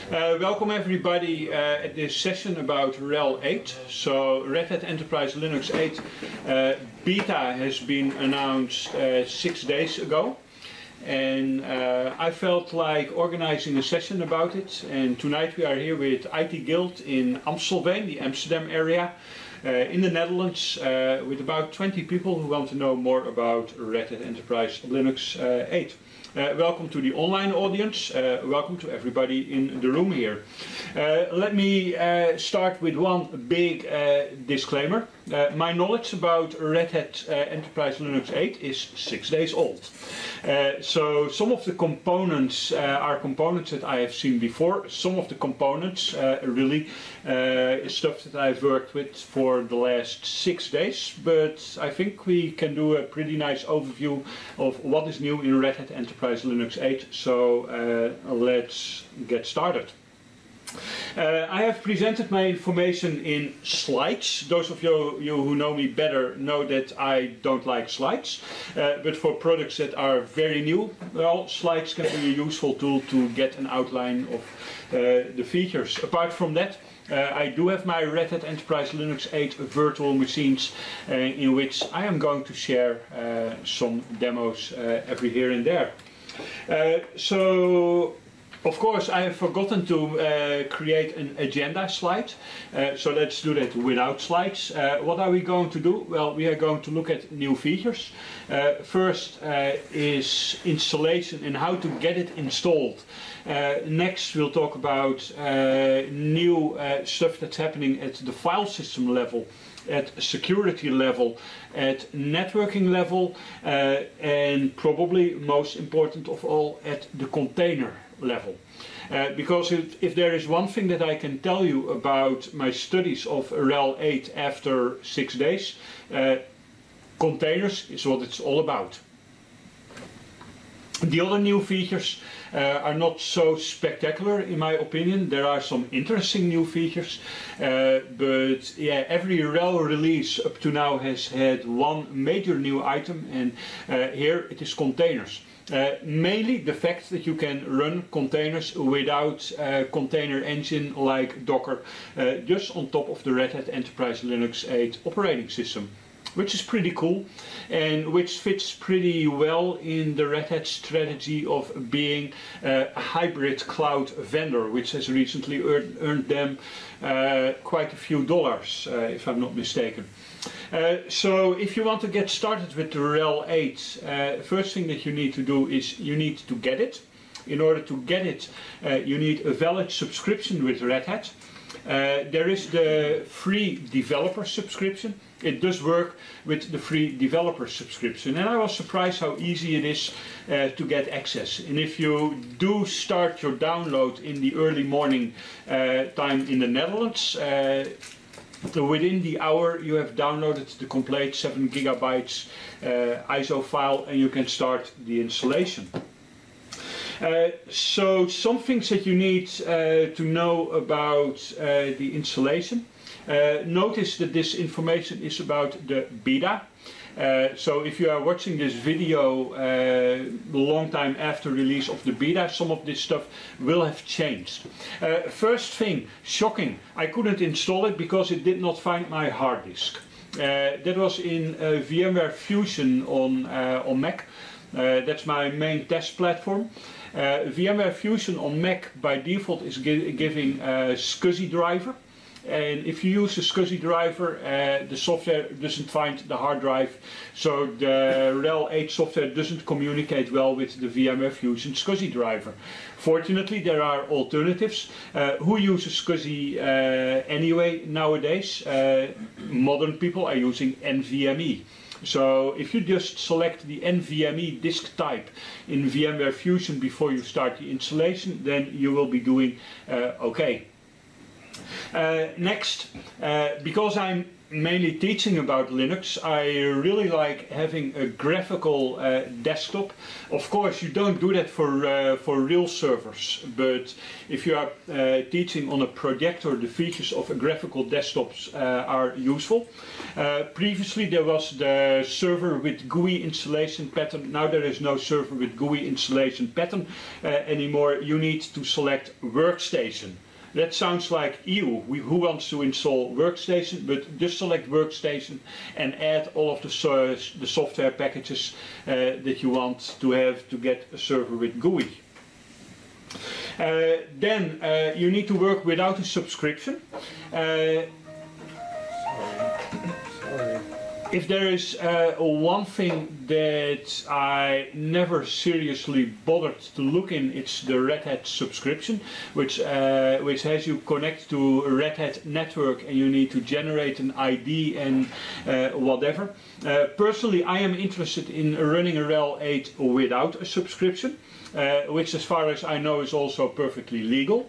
Welcome everybody at this session about RHEL 8. So Red Hat Enterprise Linux 8 beta has been announced 6 days ago. And I felt like organizing a session about it. And tonight we are here with IT Guild in Amstelveen, the Amsterdam area, in the Netherlands, with about 20 people who want to know more about Red Hat Enterprise Linux 8. Welcome to the online audience, welcome to everybody in the room here. Let me start with one big disclaimer. My knowledge about Red Hat Enterprise Linux 8 is 6 days old. So some of the components are components that I have seen before. Some of the components really is stuff that I've worked with for the last 6 days. But I think we can do a pretty nice overview of what is new in Red Hat Enterprise Linux 8. So let's get started. I have presented my information in slides. Those of you who know me better know that I don't like slides. But for products that are very new, well, slides can be a useful tool to get an outline of the features. Apart from that, I do have my Red Hat Enterprise Linux 8 virtual machines in which I am going to share some demos every here and there. Of course, I have forgotten to create an agenda slide, so let's do that without slides. What are we going to do? Well, we are going to look at new features. First is installation and how to get it installed. Next, we'll talk about new stuff that's happening at the file system level, at security level, at networking level, and probably most important of all, at the container level. Because if there is one thing that I can tell you about my studies of RHEL 8 after 6 days, containers is what it's all about. The other new features are not so spectacular in my opinion. There are some interesting new features, but yeah, every RHEL release up to now has had one major new item, and here it is containers. Mainly the fact that you can run containers without a container engine like Docker just on top of the Red Hat Enterprise Linux 8 operating system, which is pretty cool and which fits pretty well in the Red Hat strategy of being a hybrid cloud vendor, which has recently earned them quite a few dollars, if I'm not mistaken. So if you want to get started with the RHEL 8, first thing that you need to do is you need to get it. In order to get it, you need a valid subscription with Red Hat. There is the free developer subscription. It does work with the free developer subscription, and I was surprised how easy it is to get access. And if you do start your download in the early morning time in the Netherlands, within the hour you have downloaded the complete 7 gigabytes ISO file and you can start the installation. So some things that you need to know about the installation. Notice that this information is about the beta. So if you are watching this video a long time after release of the beta, some of this stuff will have changed. First thing, shocking, I couldn't install it because it did not find my hard disk. That was in VMware Fusion on Mac. That's my main test platform. VMware Fusion on Mac by default is giving a SCSI driver. And if you use the SCSI driver, the software doesn't find the hard drive, so the RHEL 8 software doesn't communicate well with the VMware Fusion SCSI driver. Fortunately, there are alternatives. Who uses SCSI anyway nowadays? Modern people are using NVMe. So if you just select the NVMe disk type in VMware Fusion before you start the installation, then you will be doing okay. Next, because I'm mainly teaching about Linux, I really like having a graphical desktop. Of course, you don't do that for real servers, but if you are teaching on a projector, the features of a graphical desktops are useful. Previously there was the server with GUI installation pattern. Now there is no server with GUI installation pattern anymore. You need to select workstation. That sounds like ew, who wants to install workstation, but just select workstation and add all of the software packages that you want to have to get a server with GUI. Then you need to work without a subscription. If there is one thing that I never seriously bothered to look in, it's the Red Hat subscription, which has you connect to a Red Hat network and you need to generate an ID and whatever. Personally, I am interested in running a RHEL 8 without a subscription, which as far as I know is also perfectly legal.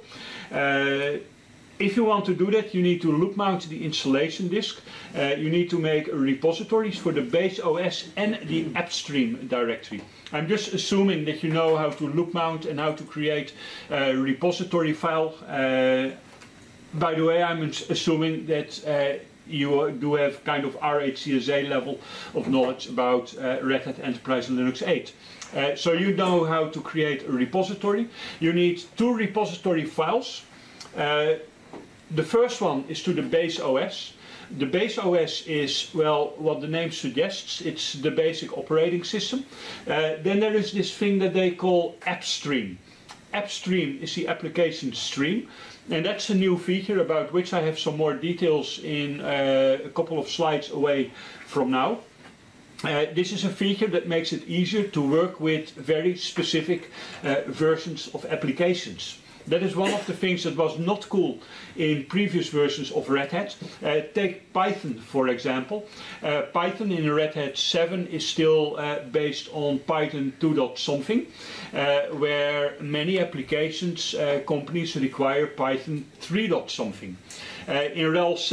If you want to do that, you need to loop mount the installation disk. You need to make repositories for the base OS and the AppStream directory. I'm just assuming that you know how to loop mount and how to create a repository file. By the way, I'm assuming that you do have kind of RHCSA level of knowledge about Red Hat Enterprise Linux 8. So you know how to create a repository. You need 2 repository files. The first one is to the base OS. The base OS is, well, what the name suggests, it's the basic operating system. Then there is this thing that they call AppStream. AppStream is the application stream, and that's a new feature about which I have some more details in a couple of slides away from now. This is a feature that makes it easier to work with very specific versions of applications. That is one of the things that was not cool in previous versions of Red Hat. Take Python, for example. Python in Red Hat 7 is still based on Python 2. something, where many applications, companies require Python 3. something. In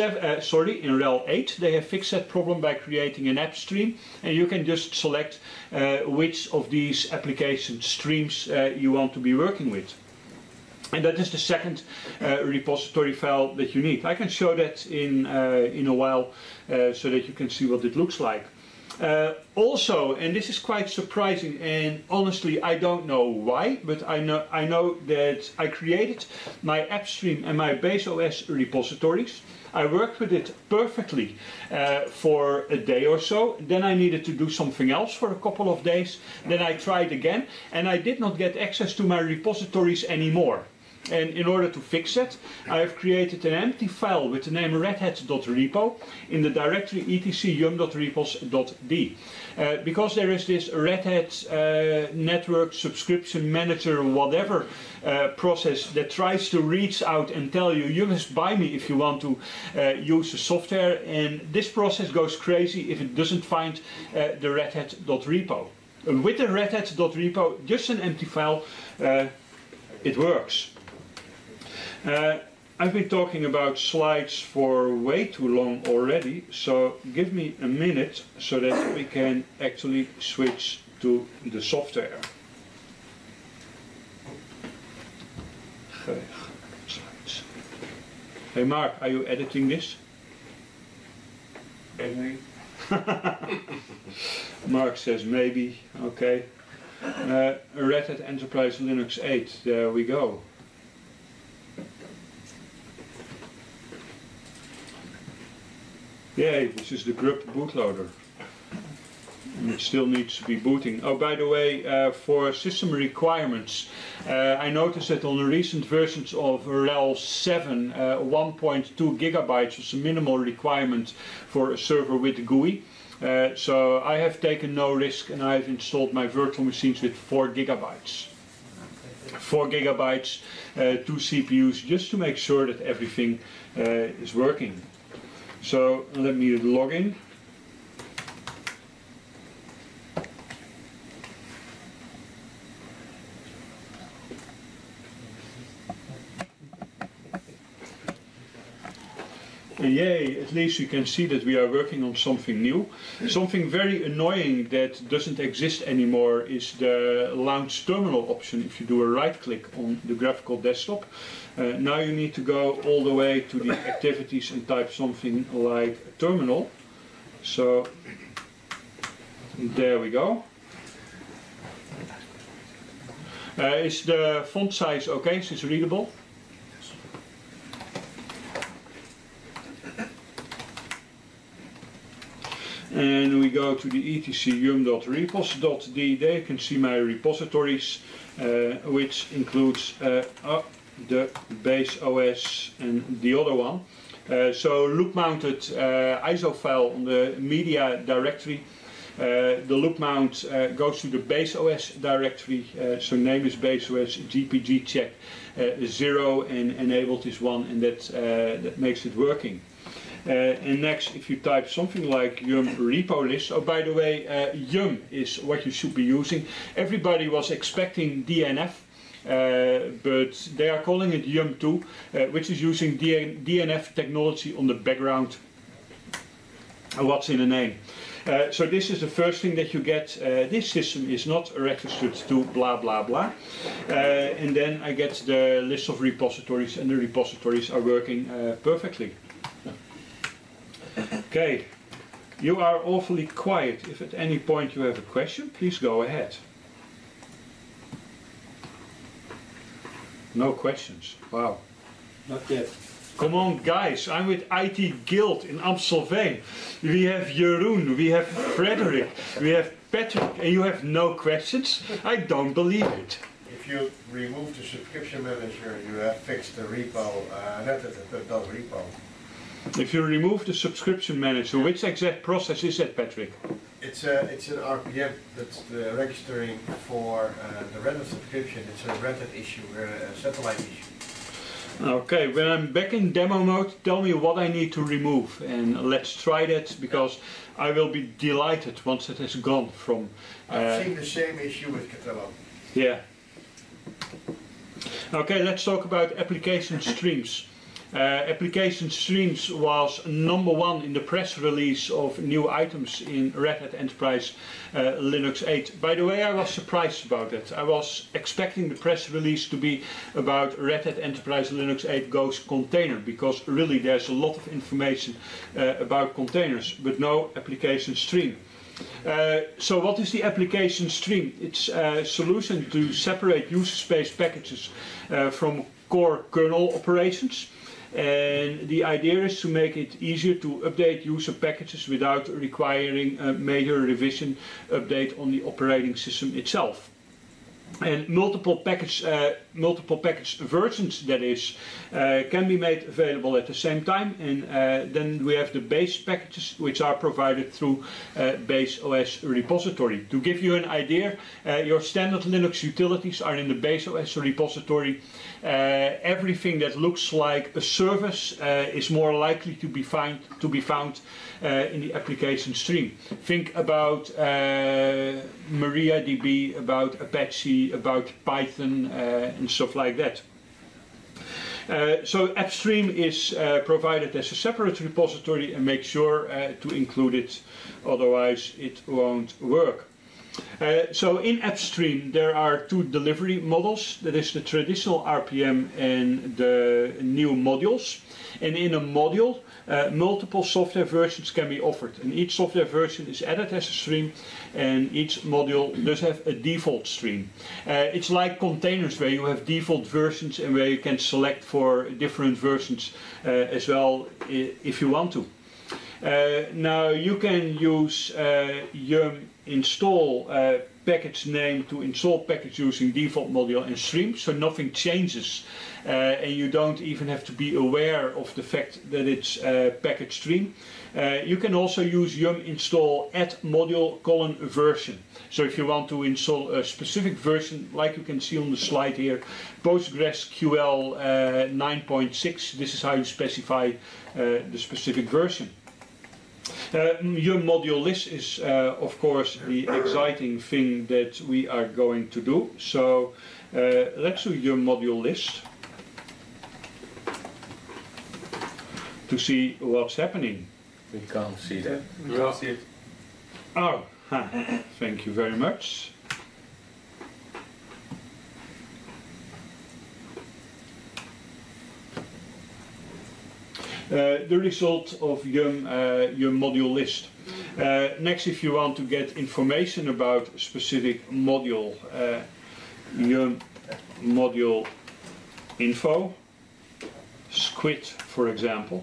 RHEL 8 they have fixed that problem by creating an app stream, and you can just select which of these application streams you want to be working with. And that is the second repository file that you need. I can show that in a while so that you can see what it looks like. Also, and this is quite surprising, and honestly I don't know why, but I know that I created my AppStream and my base OS repositories. I worked with it perfectly for a day or so. Then I needed to do something else for a couple of days. Then I tried again, and I did not get access to my repositories anymore. And in order to fix that, I have created an empty file with the name redhat.repo in the directory etc yum.repos.d. Because there is this Red Hat network subscription manager whatever process that tries to reach out and tell you, you must buy me if you want to use the software, and this process goes crazy if it doesn't find the redhat.repo. With the redhat.repo, just an empty file, it works. I've been talking about slides for way too long already, so give me a minute so that we can actually switch to the software. Hey Mark, are you editing this? Maybe. Mark says maybe, okay. Red Hat Enterprise Linux 8, there we go. Yay, this is the grub bootloader. And it still needs to be booting. Oh, by the way, for system requirements, I noticed that on the recent versions of RHEL 7, 1.2 gigabytes was a minimal requirement for a server with GUI. So I have taken no risk and I've installed my virtual machines with 4 gigabytes. 4 gigabytes, 2 CPUs, just to make sure that everything is working. So let me log in. And yay, at least you can see that we are working on something new. Something very annoying that doesn't exist anymore is the launch terminal option if you do a right click on the graphical desktop. Now you need to go all the way to the activities and type something like terminal. So there we go. Is the font size okay? Is it readable? And we go to the etc yum.repos.d. There you can see my repositories, which includes the base OS and the other one. So loop-mounted ISO file on the media directory. The loop mount goes to the base OS directory, so name is base OS, GPG check 0 and enabled is 1, and that makes it working. And next, if you type something like yum repo list, oh by the way, yum is what you should be using. Everybody was expecting DNF, but they are calling it yum2, which is using DNF technology on the background. What's in the name? So this is the first thing that you get. This system is not registered to blah blah blah. And then I get the list of repositories, and the repositories are working perfectly. Okay, you are awfully quiet. If at any point you have a question, please go ahead. No questions. Wow. Not yet. Come on guys, I'm with IT Guild in Amstelveen. We have Jeroen, we have Frederick, we have Patrick, and you have no questions? I don't believe it. If you remove the subscription manager, you have fixed the repo, repo. If you remove the subscription manager, which exact process is that, Patrick? It's an RPM, that's the registering for the Red Hat subscription. It's a Red Hat issue, a satellite issue. Okay, when I'm back in demo mode, tell me what I need to remove, and let's try that, because I will be delighted once it has gone from... I've seen the same issue with Catalog. Yeah. Okay, let's talk about application streams. Application streams was #1 in the press release of new items in Red Hat Enterprise Linux 8. By the way, I was surprised about it. I was expecting the press release to be about Red Hat Enterprise Linux 8 goes container, because really there's a lot of information about containers, but no application stream. So what is the application stream? It's a solution to separate user space packages from core kernel operations. And the idea is to make it easier to update user packages without requiring a major revision update on the operating system itself. And multiple package versions, that is, can be made available at the same time. And then we have the base packages, which are provided through base OS repository. To give you an idea, your standard Linux utilities are in the base OS repository. Everything that looks like a service is more likely to be found in the application stream. Think about MariaDB, about Apache, about Python, and stuff like that. So AppStream is provided as a separate repository, and make sure to include it, otherwise it won't work. So in AppStream there are two delivery models, that is the traditional RPM and the new modules. And in a module, multiple software versions can be offered, and each software version is added as a stream, and each module does have a default stream. It's like containers, where you have default versions and where you can select for different versions as well if you want to. Now you can use yum install package name to install package using default module and stream, so nothing changes, and you don't even have to be aware of the fact that it's package stream. You can also use yum install add module version. So if you want to install a specific version, like you can see on the slide here, PostgreSQL 9.6, this is how you specify the specific version. Yum module list is of course the exciting thing that we are going to do. So let's do yum module list. to see what's happening. We can't see that. We can't see it. Oh, thank you very much. The result of Yum module list. Next, if you want to get information about a specific module, Yum module info, Squid for example,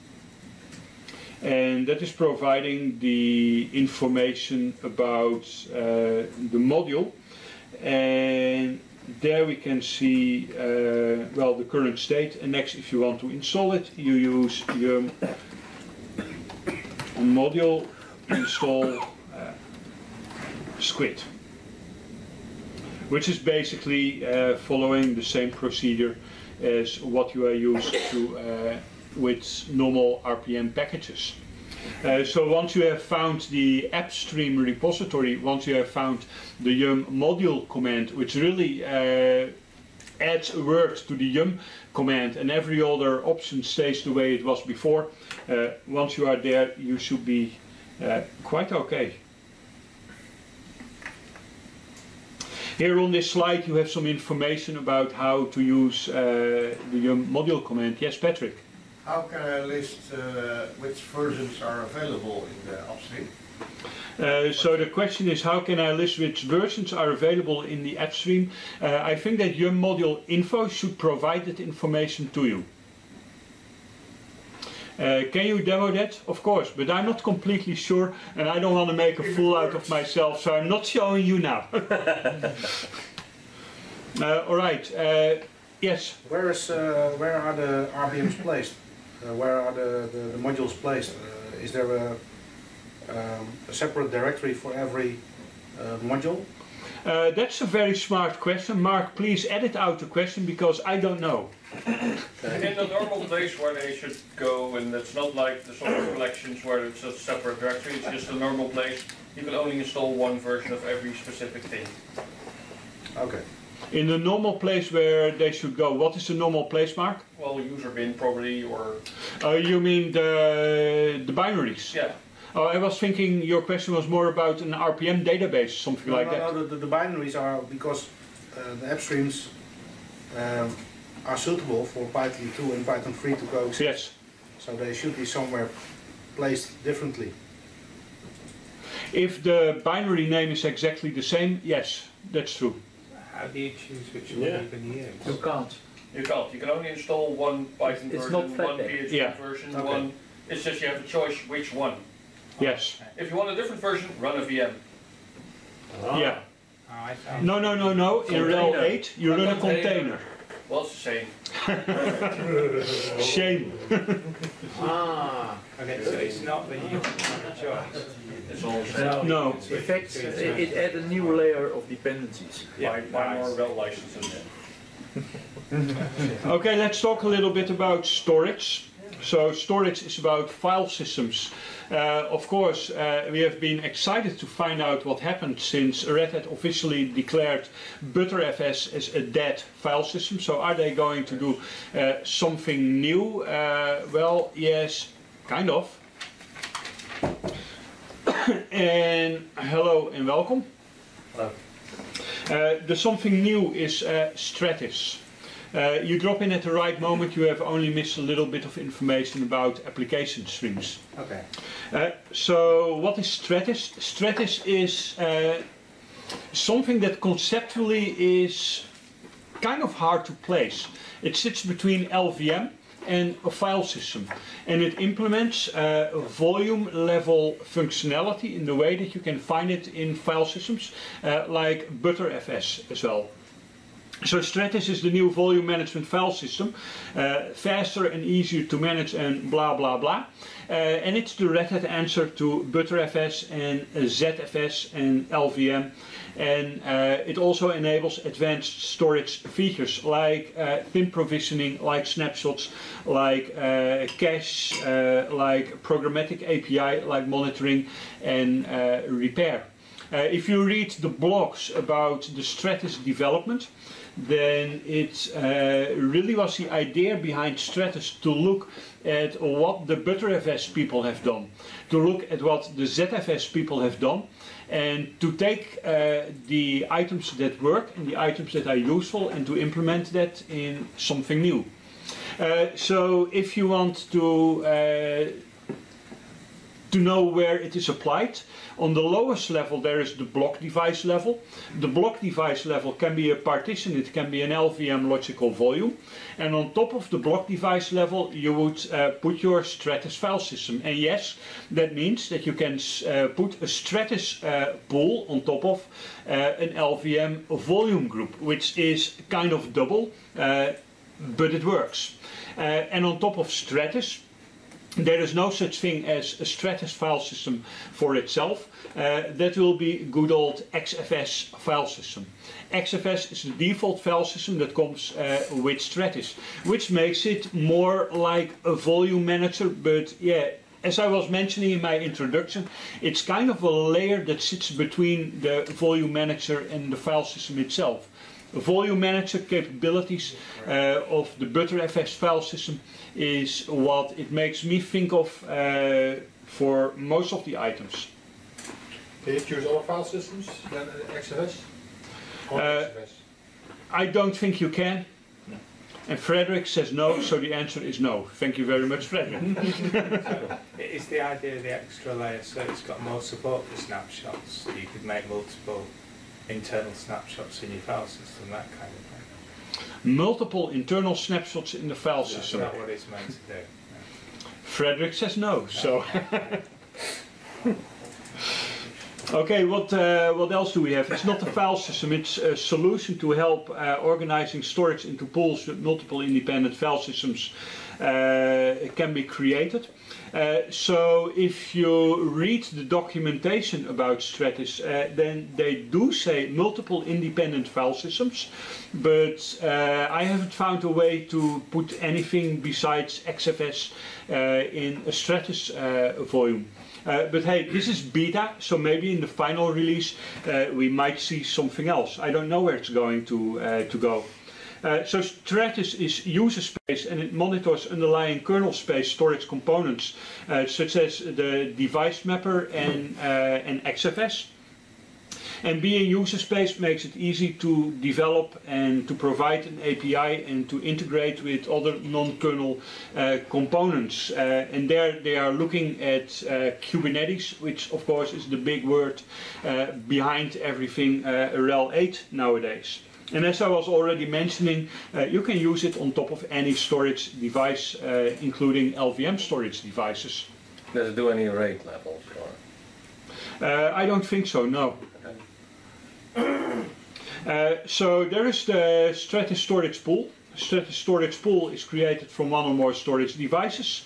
and that is providing the information about the module, and there we can see well, the current state. And next, if you want to install it, you use Yum module install Squid, which is basically following the same procedure as what you are used to with normal RPM packages. So once you have found the AppStream repository, once you have found the Yum module command, which really adds a word to the Yum command, and every other option stays the way it was before, once you are there, you should be quite okay. Here on this slide you have some information about how to use the Yum module command. Yes, Patrick? How can I list which versions are available in the upstream? So the question is, how can I list which versions are available in the AppStream? I think that Yum module info should provide that information to you. Can you demo that? Of course, but I'm not completely sure, and I don't want to make a fool out of myself, so I'm not showing you now. All right. Yes. Where are the RPMs placed? Where are the modules placed? Is there a separate directory for every module? That's a very smart question. Mark, please edit out the question because I don't know. In the normal place where they should go, and it's not like the software collections where it's a separate directory, it's just a normal place. You can only install one version of every specific thing. Okay. In the normal place where they should go, what is the normal place, Mark? Well, user bin probably, or... You mean the binaries? Yeah. Oh, I was thinking your question was more about an RPM database, something like that. No, the binaries are because the app streams are suitable for Python 2 and Python 3 to coexist. Yes. So they should be somewhere placed differently. If the binary name is exactly the same, yes, that's true. How do you choose which one you're going to use? You can't. You can't. You can only install one Python It's version, not one flatbed. PHP version, Okay. one... It's just you have a choice which one. Yes. If you want a different version, run a VM. Yeah. Oh, I found No. In RHEL 8, you run a container. Well, it's the same. Shame. Okay, so it's not that you have a choice. It's all the same. No. In fact, it adds a new layer of dependencies. Buy more RHEL licenses. Okay, let's talk a little bit about storage. So storage is about file systems. Of course, we have been excited to find out what happened since Red Hat officially declared Btrfs as a dead file system. So are they going to do something new? Well, yes, kind of. And hello and welcome. Hello. The something new is Stratis. You drop in at the right moment, you have only missed a little bit of information about application streams. Okay. So what is Stratis? Stratis is something that conceptually is kind of hard to place. It sits between LVM and a file system, and it implements volume level functionality in the way that you can find it in file systems like Btrfs as well. So Stratis is the new volume management file system, faster and easier to manage and blah blah blah. And it's the Red Hat answer to Btrfs and ZFS and LVM. And it also enables advanced storage features like thin provisioning, like snapshots, like cache, like programmatic API, like monitoring and repair. If you read the blogs about the Stratis development, then it really was the idea behind Stratis to look at what the ButterFS people have done, to look at what the ZFS people have done, and to take the items that work and the items that are useful and to implement that in something new. So if you want to know where it is applied, on the lowest level there is the block device level. The block device level can be a partition, it can be an LVM logical volume, and on top of the block device level you would put your Stratis file system. And yes, that means that you can put a Stratis pool on top of an LVM volume group, which is kind of double, but it works. And on top of Stratis, there is no such thing as a Stratis file system for itself. That will be good old XFS file system. XFS is the default file system that comes with Stratis, which makes it more like a volume manager, but yeah, as I was mentioning in my introduction, it's kind of a layer that sits between the volume manager and the file system itself. Volume manager capabilities of the ButterFS file system is what it makes me think of for most of the items. Can you choose other file systems than XFS? Or XFS? I don't think you can. No. And Frederick says no, so the answer is no. Thank you very much, Frederick. So, is the idea of the extra layer so it's got more support for snapshots? So you could make multiple internal snapshots in your file system, that kind of thing. Multiple internal snapshots in the file Is system. that what it's meant to do? Frederick says no, so. Okay, what else do we have? It's not a file system, it's a solution to help organizing storage into pools with multiple independent file systems can be created. So if you read the documentation about Stratis, then they do say multiple independent file systems, but I haven't found a way to put anything besides XFS in a Stratis volume. But hey, this is beta, so maybe in the final release we might see something else. I don't know where it's going to go. So Stratis is user space and it monitors underlying kernel space storage components such as the device mapper and XFS. And being user space makes it easy to develop and to provide an API and to integrate with other non-kernel components. And there they are looking at Kubernetes, which of course is the big word behind everything RHEL 8 nowadays. And as I was already mentioning, you can use it on top of any storage device, including LVM storage devices. Does it do any RAID levels? Or? I don't think so, no. So there is the Stratis storage pool. Stratis storage pool is created from one or more storage devices.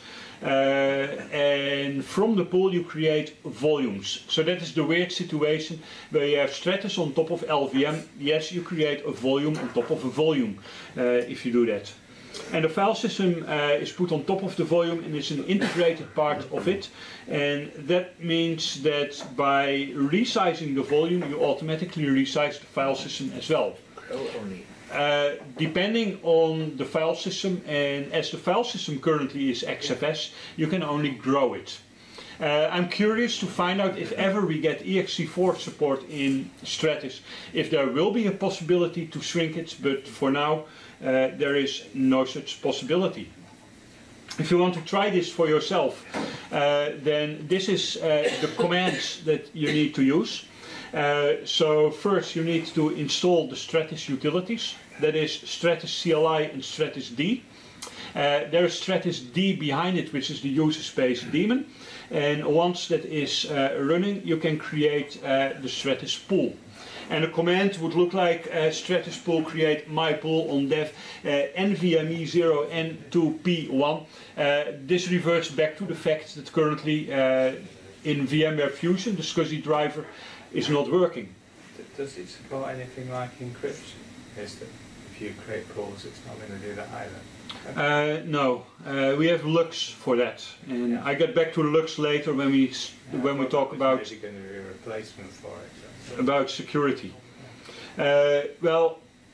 And from the pool you create volumes. So that is the weird situation where you have Stratis on top of LVM. Yes, you create a volume on top of a volume if you do that. And the file system is put on top of the volume and is an integrated part of it. And that means that by resizing the volume you automatically resize the file system as well. Depending on the file system, and as the file system currently is XFS, you can only grow it. I'm curious to find out if ever we get ext4 support in Stratis, if there will be a possibility to shrink it, but for now there is no such possibility. If you want to try this for yourself, then this is the commands that you need to use. So first you need to install the Stratis utilities, that is Stratis CLI and Stratis D. There is Stratis D behind it, which is the user space daemon, and once that is running you can create the Stratis pool. And the command would look like Stratis pool create my pool on dev NVMe 0 N2P1. This reverts back to the fact that currently in VMware Fusion the SCSI driver is not working. Does it support anything like encryption? Is that if you create pools, it's not going to do that either? No, we have Lux for that, and I get back to Lux later when we talk about Maybe going to be a replacement for it. about security. Well,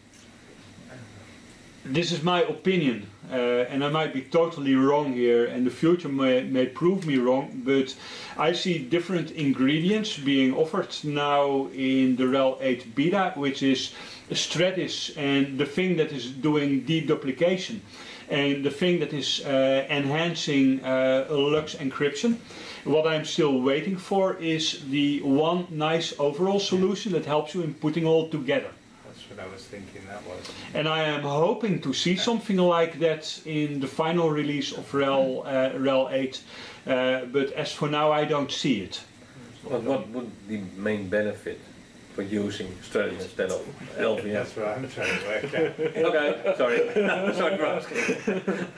this is my opinion, and I might be totally wrong here, and the future may prove me wrong, but I see different ingredients being offered now in the RHEL 8 beta, which is Stratis and the thing that is doing deduplication, and the thing that is enhancing Lux encryption. What I'm still waiting for is the one nice overall solution that helps you in putting all together. That's what I was thinking that was. And I am hoping to see something like that in the final release of RHEL 8, but as for now I don't see it. What would the main benefit for using Stratis instead of LVM? That's what I'm trying to work out. Okay, sorry. Sorry for asking.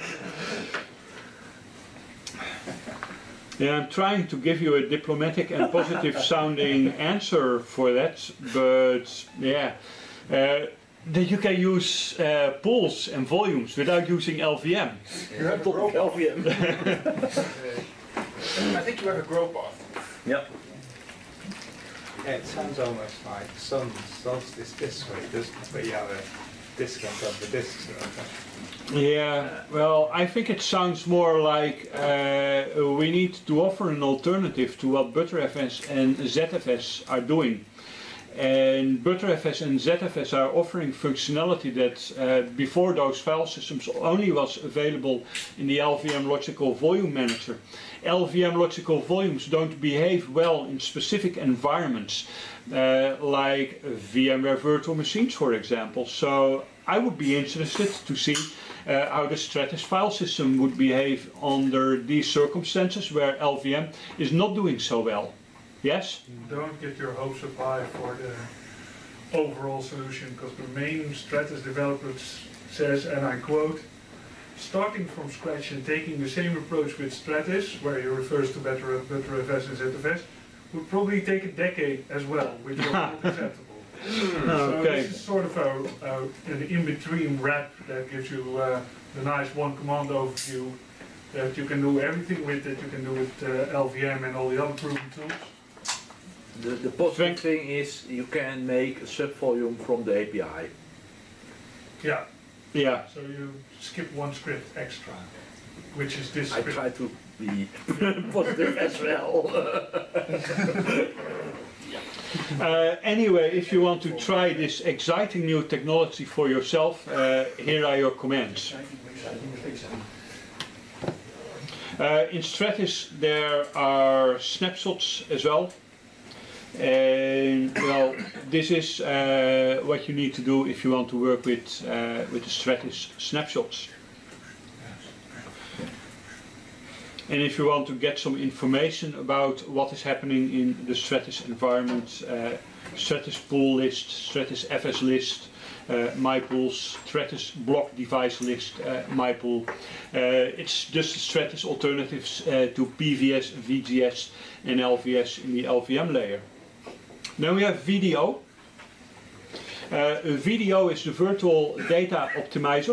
Yeah, I'm trying to give you a diplomatic and positive sounding answer for that, but yeah, that you can use pools and volumes without using LVM. You have a grow path. LVM. I think you have a grow path. Yeah. Yeah, it sounds almost like sun solstice this way, doesn't it? But you have a disk on top of the disks. Yeah, well, I think it sounds more like we need to offer an alternative to what ButterFS and ZFS are doing. And ButterFS and ZFS are offering functionality that before those file systems only was available in the LVM Logical Volume Manager. LVM Logical Volumes don't behave well in specific environments, like VMware Virtual Machines, for example. So I would be interested to see how the Stratis file system would behave under these circumstances where LVM is not doing so well. Yes? Don't get your hopes up high for the overall solution, because the main Stratis developer says, and I quote, starting from scratch and taking the same approach with Stratis, where he refers to ButterFS and ZFS, would probably take a decade as well, which is not acceptable. So this is sort of an in-between wrap that gives you the nice one command overview that you can do everything with, that you can do with LVM and all the other proven tools. The positive thing is you can make a subvolume from the API. Yeah. Yeah. So you skip one script extra, which is this I script. try to be positive as well. Anyway, if you want to try this exciting new technology for yourself, here are your commands. In Stratis there are snapshots as well. And well, this is what you need to do if you want to work with the Stratis snapshots. And if you want to get some information about what is happening in the Stratis environment, Stratis pool list, Stratis FS list, MyPools, Stratis block device list, MyPool. It's just Stratis alternatives to PVS, VGS and LVS in the LVM layer. Then we have VDO. VDO is the Virtual Data Optimizer.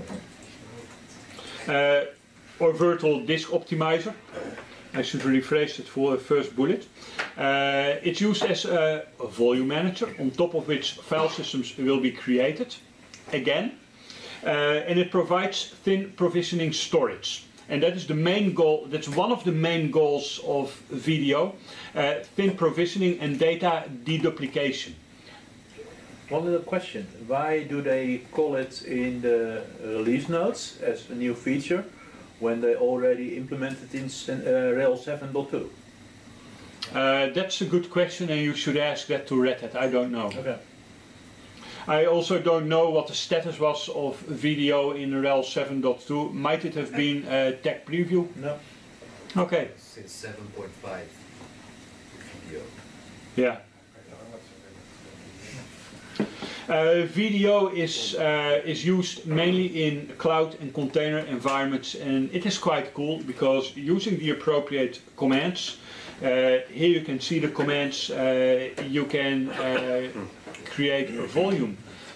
Or Virtual Disk Optimizer. I should rephrase it for the first bullet. It's used as a volume manager on top of which file systems will be created, again. And it provides thin provisioning storage. And that is the main goal, that's one of the main goals of VDO, thin provisioning and data deduplication. One little question, why do they call it in the release notes as a new feature when they already implemented in RHEL 7.2? That's a good question, and you should ask that to Red Hat. I don't know. Okay. I also don't know what the status was of VDO in RHEL 7.2. Might it have been a tech preview? No. Okay. Since 7.5 video. Yeah. VDO is used mainly in cloud and container environments, and it is quite cool because using the appropriate commands, here you can see the commands, you can create a volume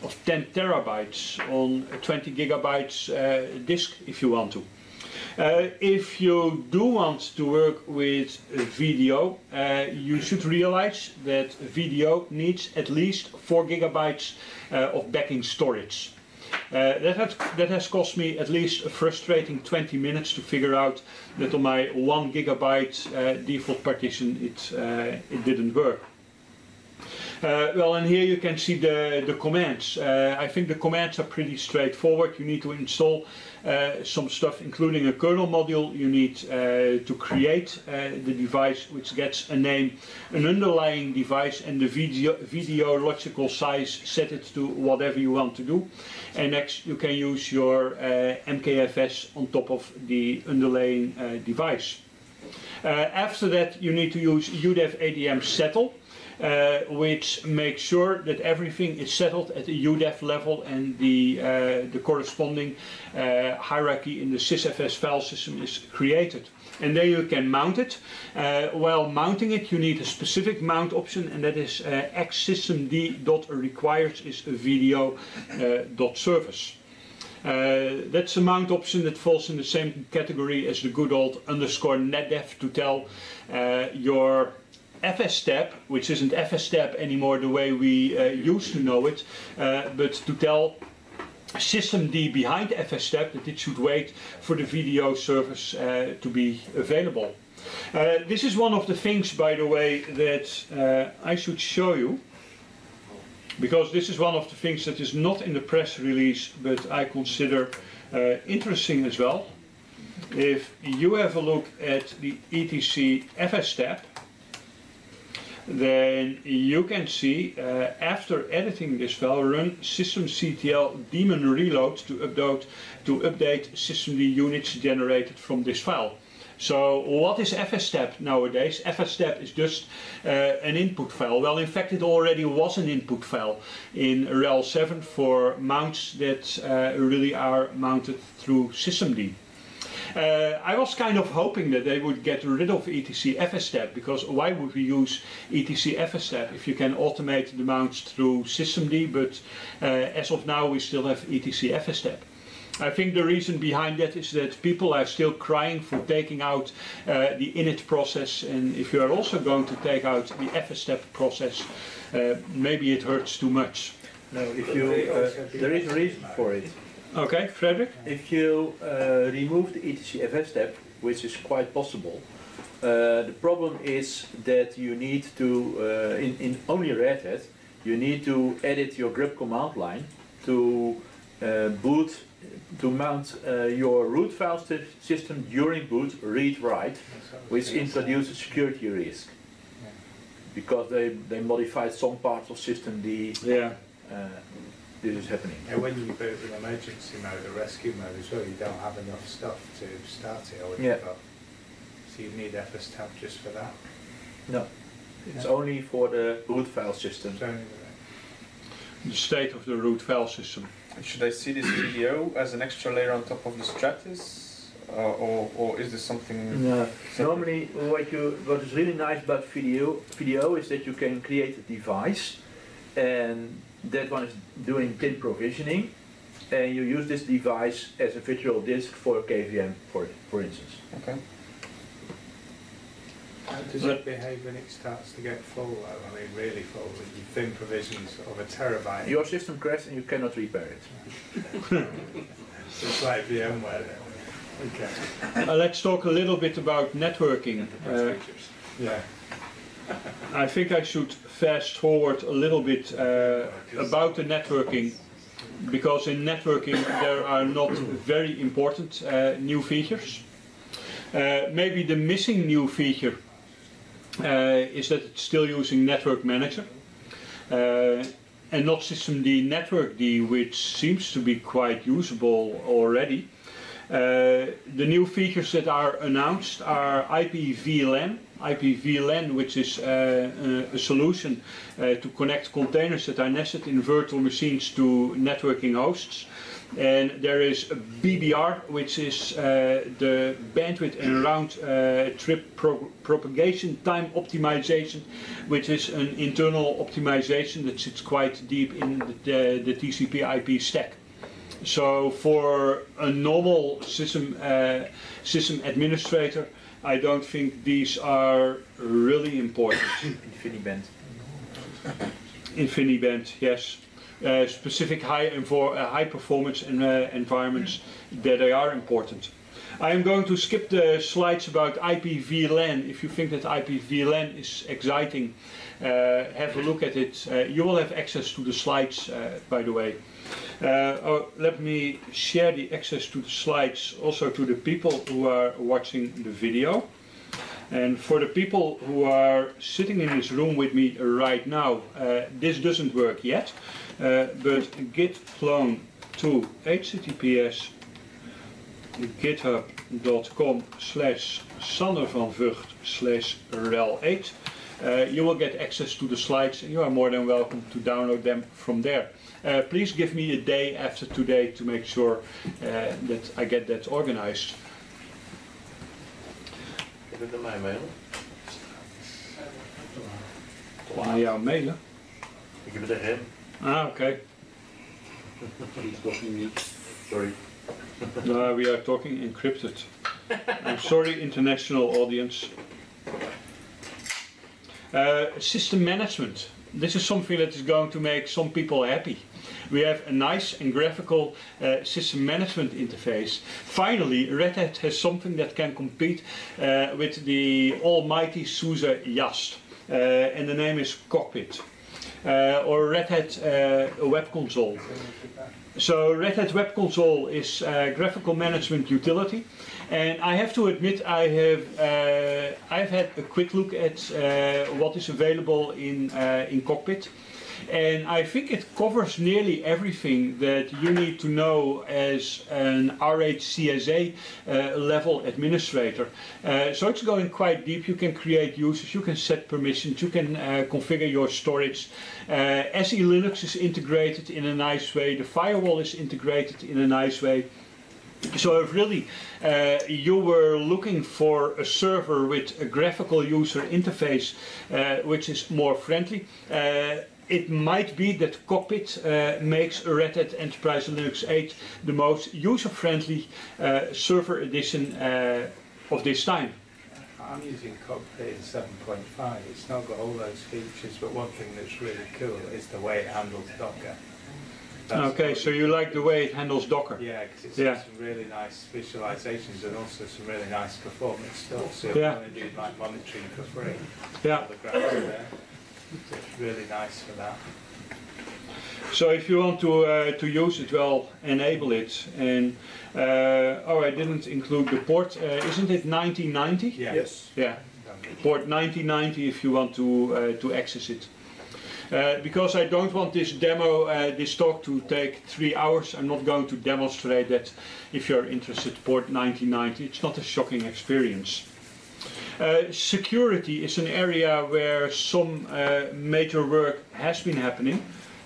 of 10 terabytes on a 20 gigabytes disk if you want to. If you do want to work with video, you should realize that video needs at least 4 gigabytes of backing storage. That has cost me at least a frustrating 20 minutes to figure out that on my 1 gigabyte default partition it didn't work. Well, and here you can see the commands. I think the commands are pretty straightforward. You need to install some stuff, including a kernel module. You need to create the device, which gets a name, an underlying device, and the video logical size, set it to whatever you want to do. And next you can use your MKFS on top of the underlying device. After that you need to use UDEF ADM settle. Which makes sure that everything is settled at the UDEF level and the corresponding hierarchy in the sysfs file system is created. And then you can mount it. While mounting it, you need a specific mount option, and that is xsystemd.requires is video.service. That's a mount option that falls in the same category as the good old _netdef to tell your FSTab, which isn't FSTab anymore the way we used to know it, but to tell systemd behind FSTab that it should wait for the video service to be available. This is one of the things, by the way, that I should show you, because this is one of the things that is not in the press release but I consider interesting as well. If you have a look at the etc FSTab, then you can see after editing this file, run systemctl daemon reload to update systemd units generated from this file. So what is FSTab nowadays? FSTab is just an input file. Well, in fact, it already was an input file in RHEL 7 for mounts that really are mounted through systemd. I was kind of hoping that they would get rid of etc FSTab, because why would we use etc FSTab if you can automate the mounts through systemd, but as of now we still have etc FSTab. I think the reason behind that is that people are still crying for taking out the init process, and if you are also going to take out the FSTab process, maybe it hurts too much. No, if you, there is a reason for it. Okay, Frederick? If you remove the etc FSTab, which is quite possible, the problem is that you need to, in only Red Hat, you need to edit your grep command line to mount your root file system during boot read-write, which introduces security risk. Because they modified some parts of systemd. Yeah. This is happening. And when you boot with emergency mode or rescue mode as well, you don't have enough stuff to start it, I would have thought. So you need FSTab just for that? No. It's only for the root file system. The state of the root file system. Should I see this video as an extra layer on top of the Stratus? Or is this something... No. Normally what is really nice about video is that you can create a device, and that one is doing tin provisioning, and you use this device as a virtual disk for KVM, for instance. Okay. How does it behave when it starts to get full though? I mean really full, with your thin provisions of a terabyte? Your system crashes and you cannot repair it. So it's like VMware then. Okay. Let's talk a little bit about networking. Yeah. I think I should fast forward a little bit about the networking, because in networking there are not very important new features. Maybe the missing new feature is that it's still using Network Manager and not systemd networkd, which seems to be quite usable already. The new features that are announced are IPVLAN, which is a solution to connect containers that are nested in virtual machines to networking hosts. And there is a BBR, which is the bandwidth and round trip propagation time optimization, which is an internal optimization that sits quite deep in the TCP/IP stack. So for a normal system administrator, I don't think these are really important. InfiniBand. InfiniBand, yes. Specific high performance environments that they are important. I am going to skip the slides about IPVLAN. If you think that IPVLAN is exciting, have a look at it. You will have access to the slides, by the way. Let me share the access to the slides also to the people who are watching the video. And for the people who are sitting in this room with me right now, this doesn't work yet. But git clone to https github.com/sandervanvugt/rel8. You will get access to the slides and you are more than welcome to download them from there. Please give me a day after today to make sure that I get that organized. Kun je het naar mij mailen? Naar jou mailen? Ik heb het tegen hem. Ah, okay. Sorry. No, we are talking encrypted. I'm sorry, international audience. System management. This is something that is going to make some people happy. We have a nice and graphical system management interface. Finally, Red Hat has something that can compete with the almighty SUSE YAST. And the name is Cockpit. Or Red Hat Web Console. So Red Hat Web Console is a graphical management utility, and I have to admit I've had a quick look at what is available in Cockpit, and I think it covers nearly everything that you need to know as an RHCSA level administrator. So it's going quite deep. You can create users, you can set permissions, you can configure your storage. SE Linux is integrated in a nice way. The firewall is integrated in a nice way. So if really you were looking for a server with a graphical user interface which is more friendly, it might be that Cockpit makes Red Hat Enterprise Linux 8 the most user-friendly server edition of this time. I'm using Cockpit in 7.5. It's not got all those features, but one thing that's really cool is the way it handles Docker. Okay, so you like the way it handles Docker? Yeah, because it's got some really nice visualizations and also some really nice performance stuff. So if you want to do like monitoring for free, all the graphs are there. So it's really nice for that. So if you want to use it, well, enable it. And I didn't include the port. Isn't it 1990? Yeah. Yes. Yeah. Port 1990 if you want to access it. Because I don't want this demo, this talk to take 3 hours, I'm not going to demonstrate that. If you're interested, port 1990, it's not a shocking experience. Security is an area where some major work has been happening,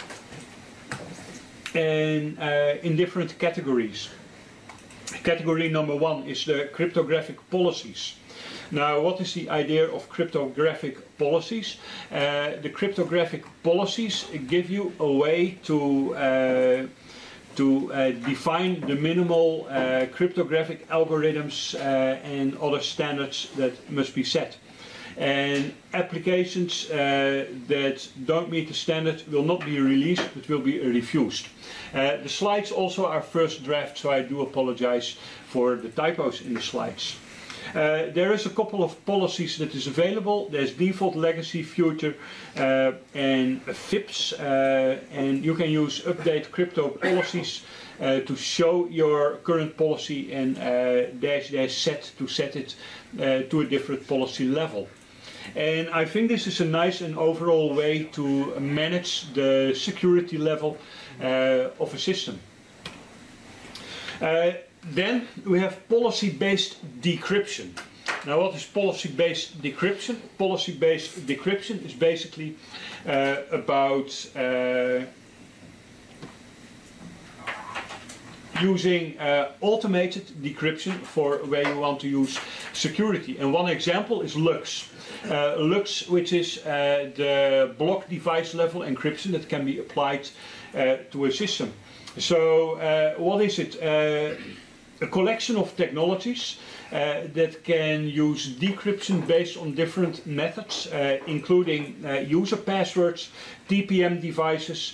and in different categories. Category number 1 is the cryptographic policies. Now, what is the idea of cryptographic policies? The cryptographic policies give you a way to define the minimal cryptographic algorithms and other standards that must be set. And applications that don't meet the standard will not be released, but will be refused. The slides also are first draft, so I do apologize for the typos in the slides. There is a couple of policies that is available. There's default, legacy, future, and FIPS, and you can use update crypto policies to show your current policy and -- set to set it to a different policy level. And I think this is a nice and overall way to manage the security level of a system. Then we have policy-based decryption. Now, what is policy-based decryption? Policy-based decryption is basically about using automated decryption for where you want to use security. And one example is LUX. LUX, which is the block device level encryption that can be applied to a system. So what is it? A collection of technologies that can use decryption based on different methods, including user passwords, TPM devices,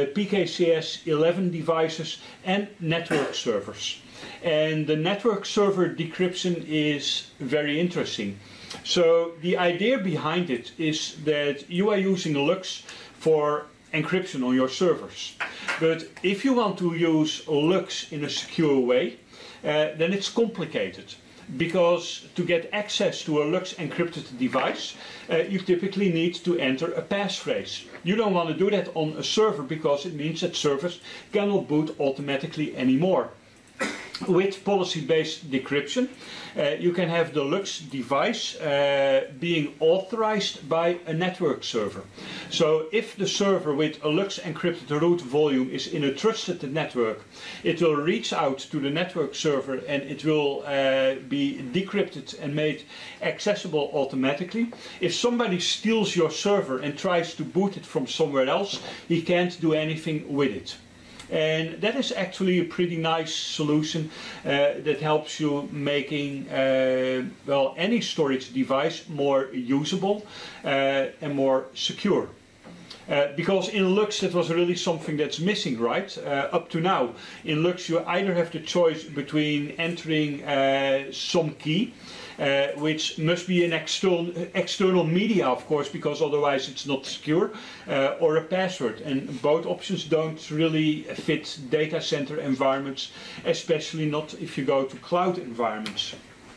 PKCS 11 devices, and network servers. And the network server decryption is very interesting. So the idea behind it is that you are using LUX for encryption on your servers. But if you want to use LUX in a secure way, then it's complicated. Because to get access to a LUX encrypted device, you typically need to enter a passphrase. You don't want to do that on a server because it means that servers cannot boot automatically anymore. With policy-based decryption, you can have the LUX device being authorized by a network server. So if the server with a LUX encrypted root volume is in a trusted network, it will reach out to the network server and it will be decrypted and made accessible automatically. If somebody steals your server and tries to boot it from somewhere else, he can't do anything with it. And that is actually a pretty nice solution that helps you making well, any storage device more usable and more secure. Because in LUX that was really something that's missing, right? Up to now, in LUX you either have the choice between entering some key, which must be an external media, of course, because otherwise it's not secure, or a password. And both options don't really fit data center environments, especially not if you go to cloud environments.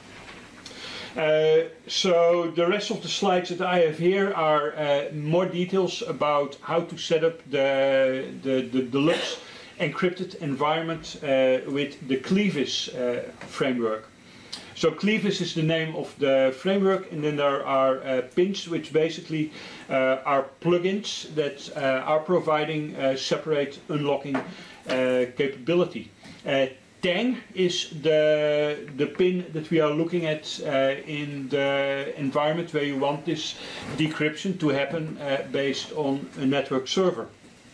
So the rest of the slides that I have here are more details about how to set up the LUX encrypted environment with the Clevis framework. So Clevis is the name of the framework, and then there are pins, which basically are plugins that are providing separate unlocking capability. Tang is the pin that we are looking at in the environment where you want this decryption to happen based on a network server.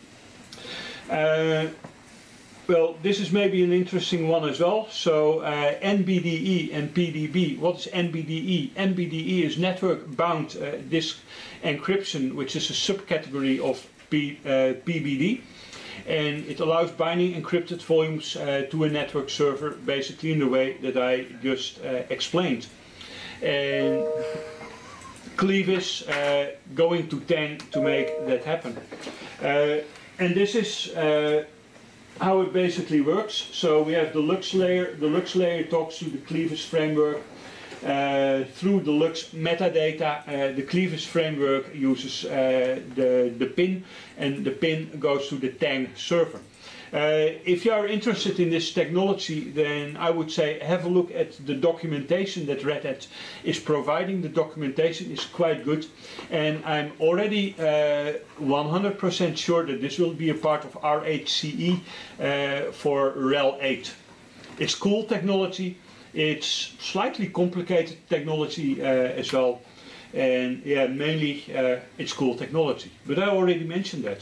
Well, this is maybe an interesting one as well. So NBDE and PDB. What is NBDE? NBDE is network bound disk encryption, which is a subcategory of PBD. And it allows binding encrypted volumes to a network server, basically in the way that I just explained. And Clevis going to Tang to make that happen. And this is how it basically works. So we have the LUX layer. The LUX layer talks to the Clevis framework through the LUX metadata. The Clevis framework uses the pin, and the pin goes to the Tang server. If you are interested in this technology, then I would say have a look at the documentation that Red Hat is providing. The documentation is quite good, and I'm already 100% sure that this will be a part of RHCE for RHEL 8. It's cool technology, it's slightly complicated technology as well, and yeah, mainly it's cool technology, but I already mentioned that.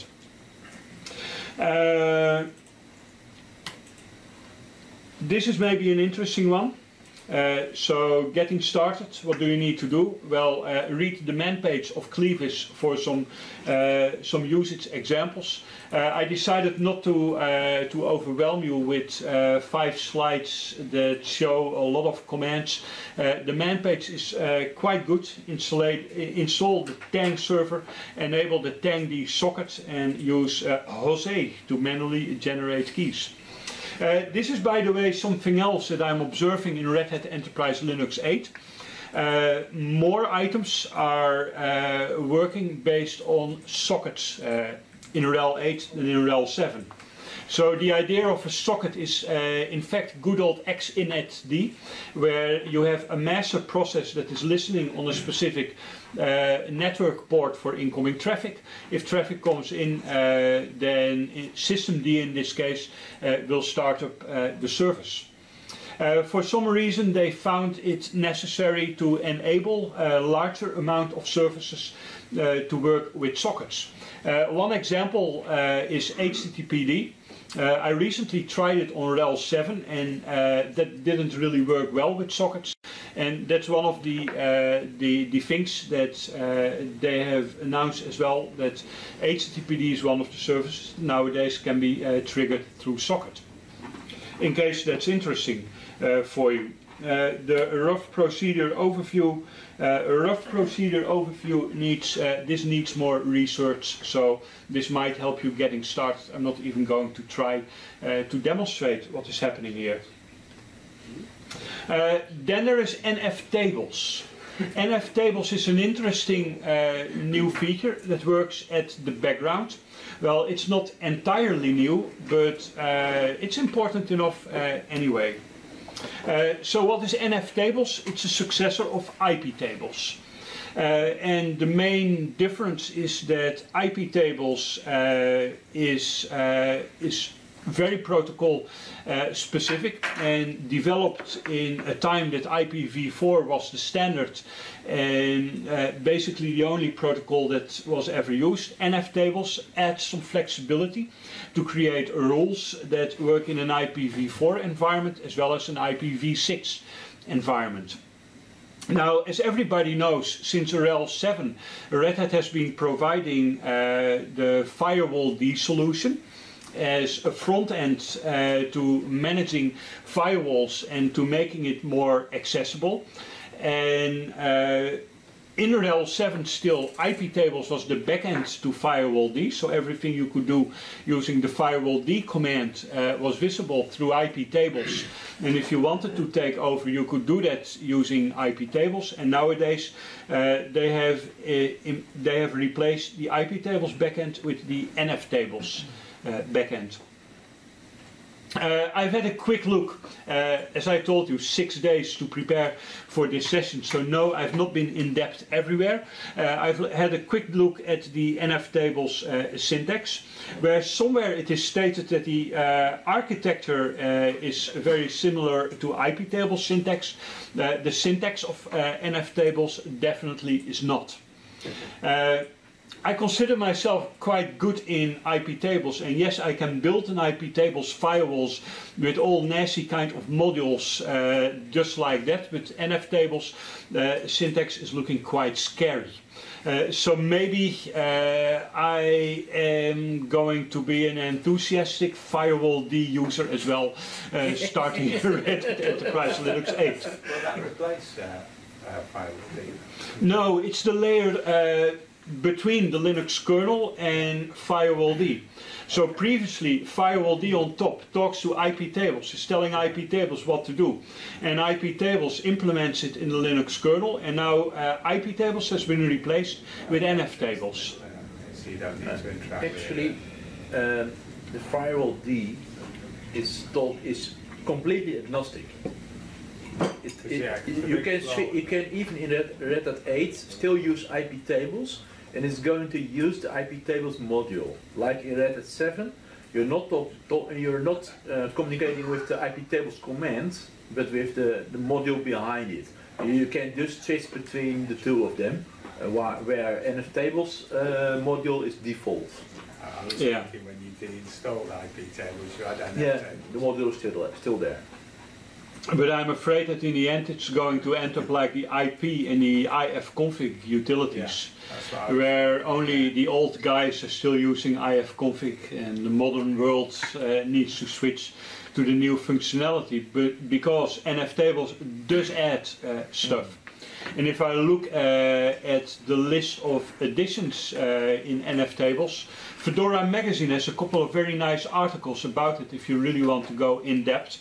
This is maybe an interesting one. So getting started, what do you need to do? Well, read the man page of Clevis for some usage examples. I decided not to overwhelm you with 5 slides that show a lot of commands. The man page is quite good. Install the Tang server, enable the Tangd socket, and use Jose to manually generate keys. This is, by the way, something else that I'm observing in Red Hat Enterprise Linux 8. More items are working based on sockets in RHEL 8 than in RHEL 7. So the idea of a socket is in fact good old XINET-D, where you have a master process that is listening on a specific network port for incoming traffic. If traffic comes in, then system D in this case will start up the service. For some reason they found it necessary to enable a larger amount of services to work with sockets. One example is HTTPD. I recently tried it on RHEL 7 and that didn't really work well with sockets. And that's one of the things that they have announced as well, that HTTPD is one of the services nowadays can be triggered through socket. In case that's interesting for you. The rough procedure overview. Needs more research, so this might help you getting started. I'm not even going to try to demonstrate what is happening here. Then there is NF tables. NF tables is an interesting new feature that works at the background. Well, it's not entirely new, but it's important enough anyway. So what is NF tables? It's a successor of IP tables. And the main difference is that IP tables is very protocol specific and developed in a time that IPv4 was the standard and basically the only protocol that was ever used. NF tables add some flexibility to create rules that work in an IPv4 environment as well as an IPv6 environment. Now, as everybody knows, since RHEL 7, Red Hat has been providing the Firewall D solution as a front end to managing firewalls and to making it more accessible. And in RHEL 7 still, IP tables was the backend to Firewall D, so everything you could do using the Firewall D command was visible through IP tables. And if you wanted to take over, you could do that using IP tables. And nowadays they have replaced the IP tables backend with the NF tables backend. I've had a quick look, as I told you, 6 days to prepare for this session, so no, I've not been in depth everywhere. I've had a quick look at the NF tables syntax, where somewhere it is stated that the architecture is very similar to IP table syntax. The syntax of NF tables definitely is not. I consider myself quite good in IP tables, and yes, I can build an IP tables firewalls with all nasty kind of modules just like that, but NF tables syntax is looking quite scary. So maybe I am going to be an enthusiastic Firewall D user as well, starting here at Enterprise Linux 8. Will that replace Firewall D? No, it's the layer between the Linux kernel and Firewall D. So previously Firewall D on top talks to IP tables, is telling IP tables what to do, and IP tables implements it in the Linux kernel, and now IP tables has been replaced with NF tables. So you don't need to interact Actually, the Firewall D is completely agnostic. You can even in Red Hat 8 still use IP tables, and it's going to use the IP tables module. Like in Red Hat 7, you're not communicating with the IP tables command, but with the module behind it. You can just switch between the two of them, where NF tables module is default. I was thinking when you did install IP tables, you had NF tables. The module is still there. But I'm afraid that in the end it's going to end up like the IP and the ifconfig utilities, where only the old guys are still using ifconfig and the modern world needs to switch to the new functionality, but because NF tables does add stuff. And if I look at the list of additions in NF tables, Fedora Magazine has a couple of very nice articles about it if you really want to go in depth.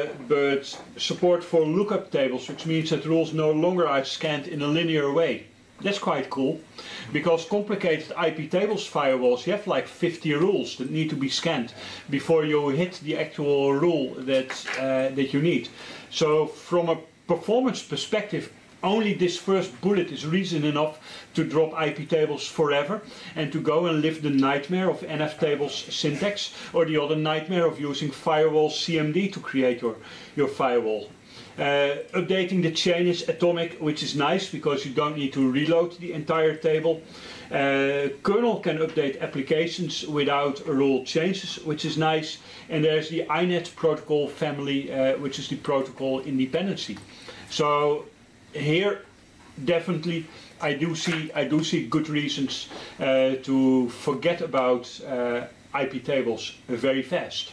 But support for lookup tables, which means that rules no longer are scanned in a linear way. That's quite cool, because complicated IP tables firewalls, you have like 50 rules that need to be scanned before you hit the actual rule that you need. So from a performance perspective, only this first bullet is reason enough to drop IP tables forever and to go and live the nightmare of NF tables syntax, or the other nightmare of using firewall CMD to create your firewall. Updating the chain is atomic, which is nice because you don't need to reload the entire table. Kernel can update applications without rule changes, which is nice. And there's the INET protocol family, which is the protocol independency. So here, definitely, I do see good reasons to forget about IP tables very fast.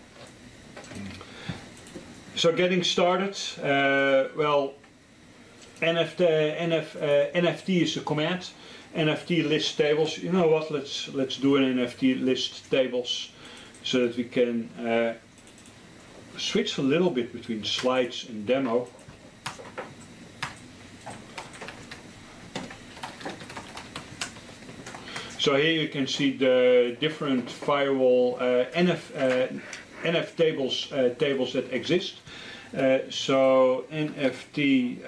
So getting started, well, NFT is a command. NFT list tables. You know what? Let's do an NFT list tables so that we can switch a little bit between slides and demo. So here you can see the different firewall NF tables that exist. So NFT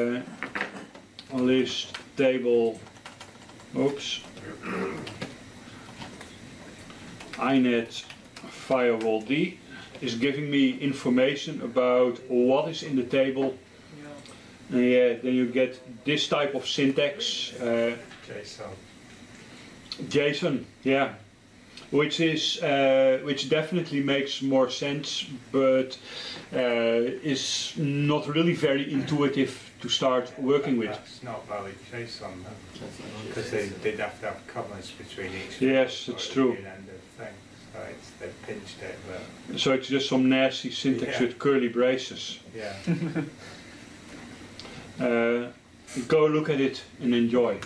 list table, oops, INET firewall D is giving me information about what is in the table. Yeah, then you get this type of syntax. JSON, yeah. Which definitely makes more sense, but is not really very intuitive to start working with. That's not valid JSON, because they'd have to have commas between each. Yes, it's true. End of thing. So they've pinched it. But so it's just some nasty syntax with curly braces. Yeah. Go look at it and enjoy.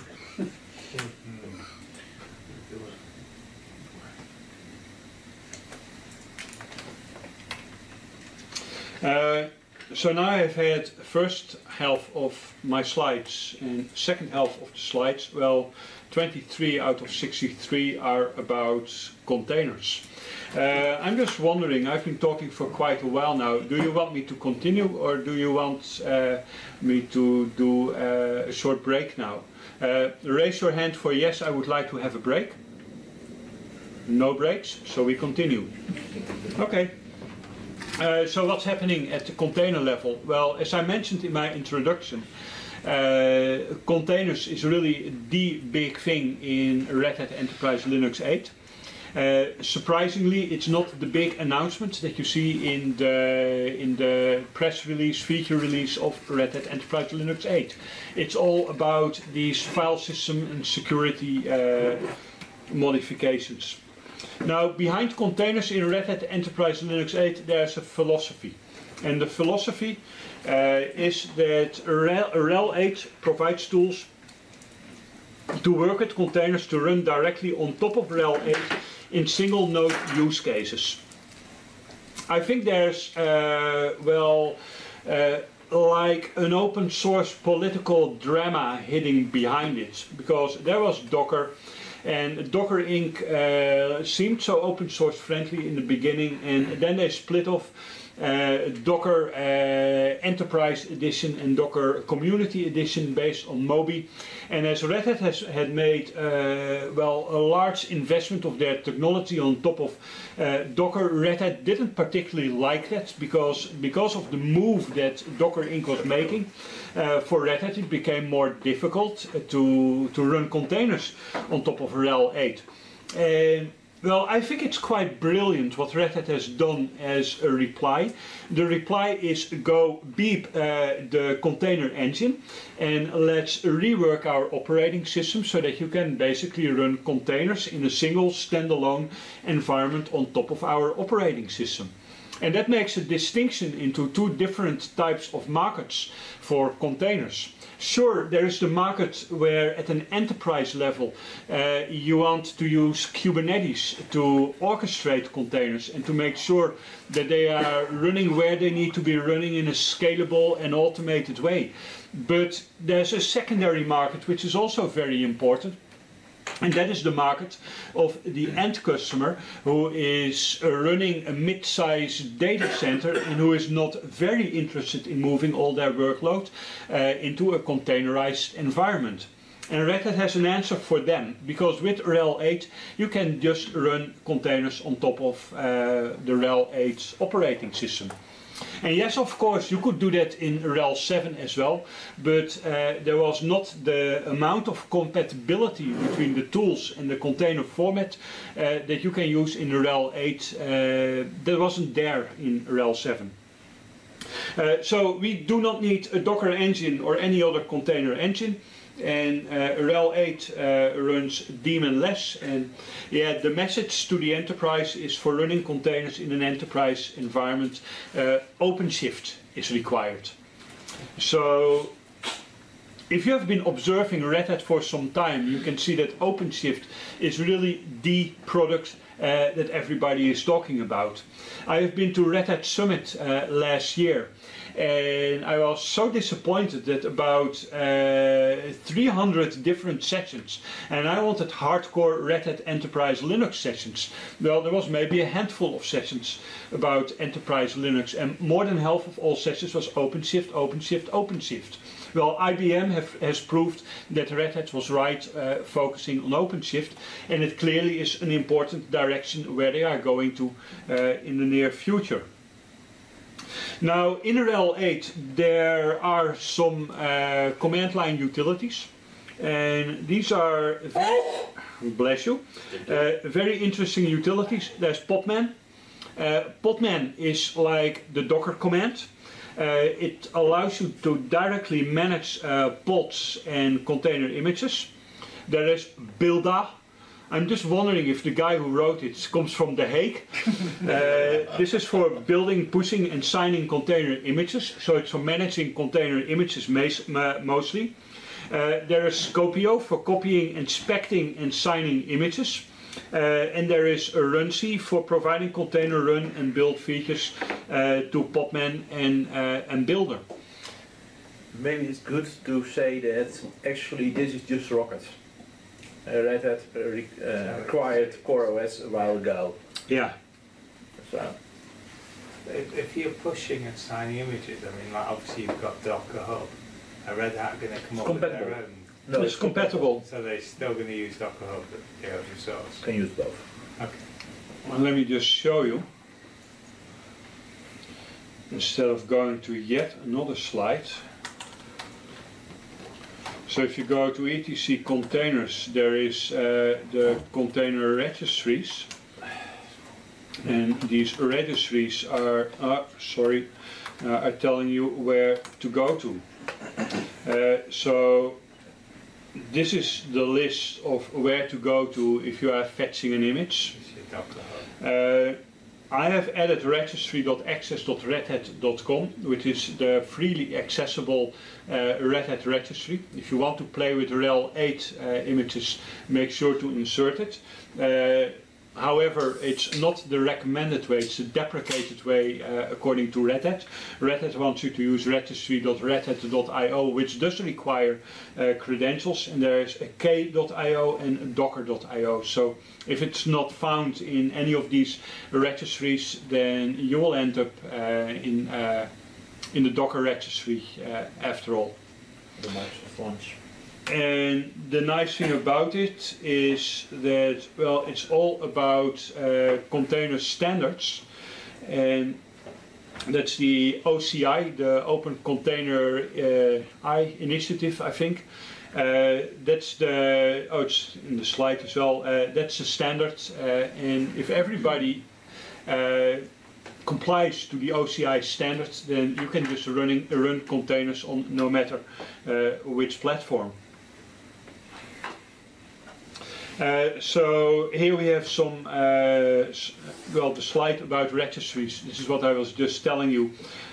So now I've had first half of my slides and second half of the slides. Well, 23 out of 63 are about containers. I'm just wondering, I've been talking for quite a while now. Do you want me to continue, or do you want me to do a short break now? Raise your hand for yes, I would like to have a break. No breaks, so we continue. Okay. So what's happening at the container level? Well, as I mentioned in my introduction, containers is really the big thing in Red Hat Enterprise Linux 8. Surprisingly, it's not the big announcement that you see in the press release, feature release of Red Hat Enterprise Linux 8. It's all about these file system and security modifications. Now, behind containers in Red Hat Enterprise Linux 8, there's a philosophy. And the philosophy is that RHEL 8 provides tools to work with containers to run directly on top of RHEL 8 in single node use cases. I think there's, like an open source political drama hidden behind it, because there was Docker. And Docker Inc. Seemed so open source friendly in the beginning, and then they split off Docker Enterprise Edition and Docker Community Edition based on Moby. And as Red Hat had made a large investment of their technology on top of Docker, Red Hat didn't particularly like that because of the move that Docker Inc. was making. For Red Hat it became more difficult to run containers on top of RHEL 8. Well, I think it's quite brilliant what Red Hat has done as a reply. The reply is go beep the container engine and let's rework our operating system so that you can basically run containers in a single standalone environment on top of our operating system. And that makes a distinction into two different types of markets for containers. Sure, there is the market where at an enterprise level you want to use Kubernetes to orchestrate containers and to make sure that they are running where they need to be running in a scalable and automated way. But there's a secondary market which is also very important. And that is the market of the end customer who is running a mid-sized data center and who is not very interested in moving all their workload into a containerized environment. And Red Hat has an answer for them, because with RHEL 8 you can just run containers on top of the RHEL 8 operating system. And yes, of course, you could do that in RHEL 7 as well, but there was not the amount of compatibility between the tools and the container format that you can use in RHEL 8. That wasn't there in RHEL 7. So we do not need a Docker engine or any other container engine. And RHEL 8 runs daemonless, and yeah, the message to the enterprise is for running containers in an enterprise environment, OpenShift is required. So if you have been observing Red Hat for some time, you can see that OpenShift is really the product that everybody is talking about. I have been to Red Hat Summit last year, and I was so disappointed that about 300 different sessions, and I wanted hardcore Red Hat Enterprise Linux sessions. Well, there was maybe a handful of sessions about Enterprise Linux, and more than half of all sessions was OpenShift, OpenShift, OpenShift. Well, IBM has proved that Red Hat was right focusing on OpenShift, and it clearly is an important direction where they are going to in the near future. Now, in RHEL 8 there are some command line utilities, and these are very, bless you, very interesting utilities. There's Podman. Podman is like the Docker command. It allows you to directly manage pods and container images. There is Builda. I'm just wondering if the guy who wrote it comes from The Hague. This is for building, pushing and signing container images. So it's for managing container images mostly. There is Scopio for copying, inspecting and signing images. And there is a Runc for providing container run and build features to Podman and Builder. Maybe it's good to say that actually this is just Rocket. Red Hat acquired CoreOS a while ago. Yeah. So. If you're pushing and signing images, I mean, like obviously you've got Docker Hub. Are Red Hat going to come up with their own? No, it's compatible. So they're still going to use Docker Hub, the open source? Can use both. Okay. Well, let me just show you. Instead of going to yet another slide. So if you go to etc containers, there is the container registries. And these registries are, are telling you where to go to. So this is the list of where to go to if you are fetching an image. I have added registry.access.redhat.com, which is the freely accessible Red Hat registry. If you want to play with RHEL 8 images, make sure to insert it. However, it's not the recommended way, it's the deprecated way according to Red Hat. Red Hat wants you to use registry.redhat.io, which does require credentials, and there is a k.io and a docker.io. So if it's not found in any of these registries, then you will end up in the Docker registry after all. The Microsoft launch. And the nice thing about it is that, well, it's all about container standards, and that's the OCI, the Open Container initiative, I think. That's the, oh, it's in the slide as well, that's the standard, and if everybody complies to the OCI standards, then you can just run containers on no matter which platform. So here we have some, well, the slide about registries. This is what I was just telling you,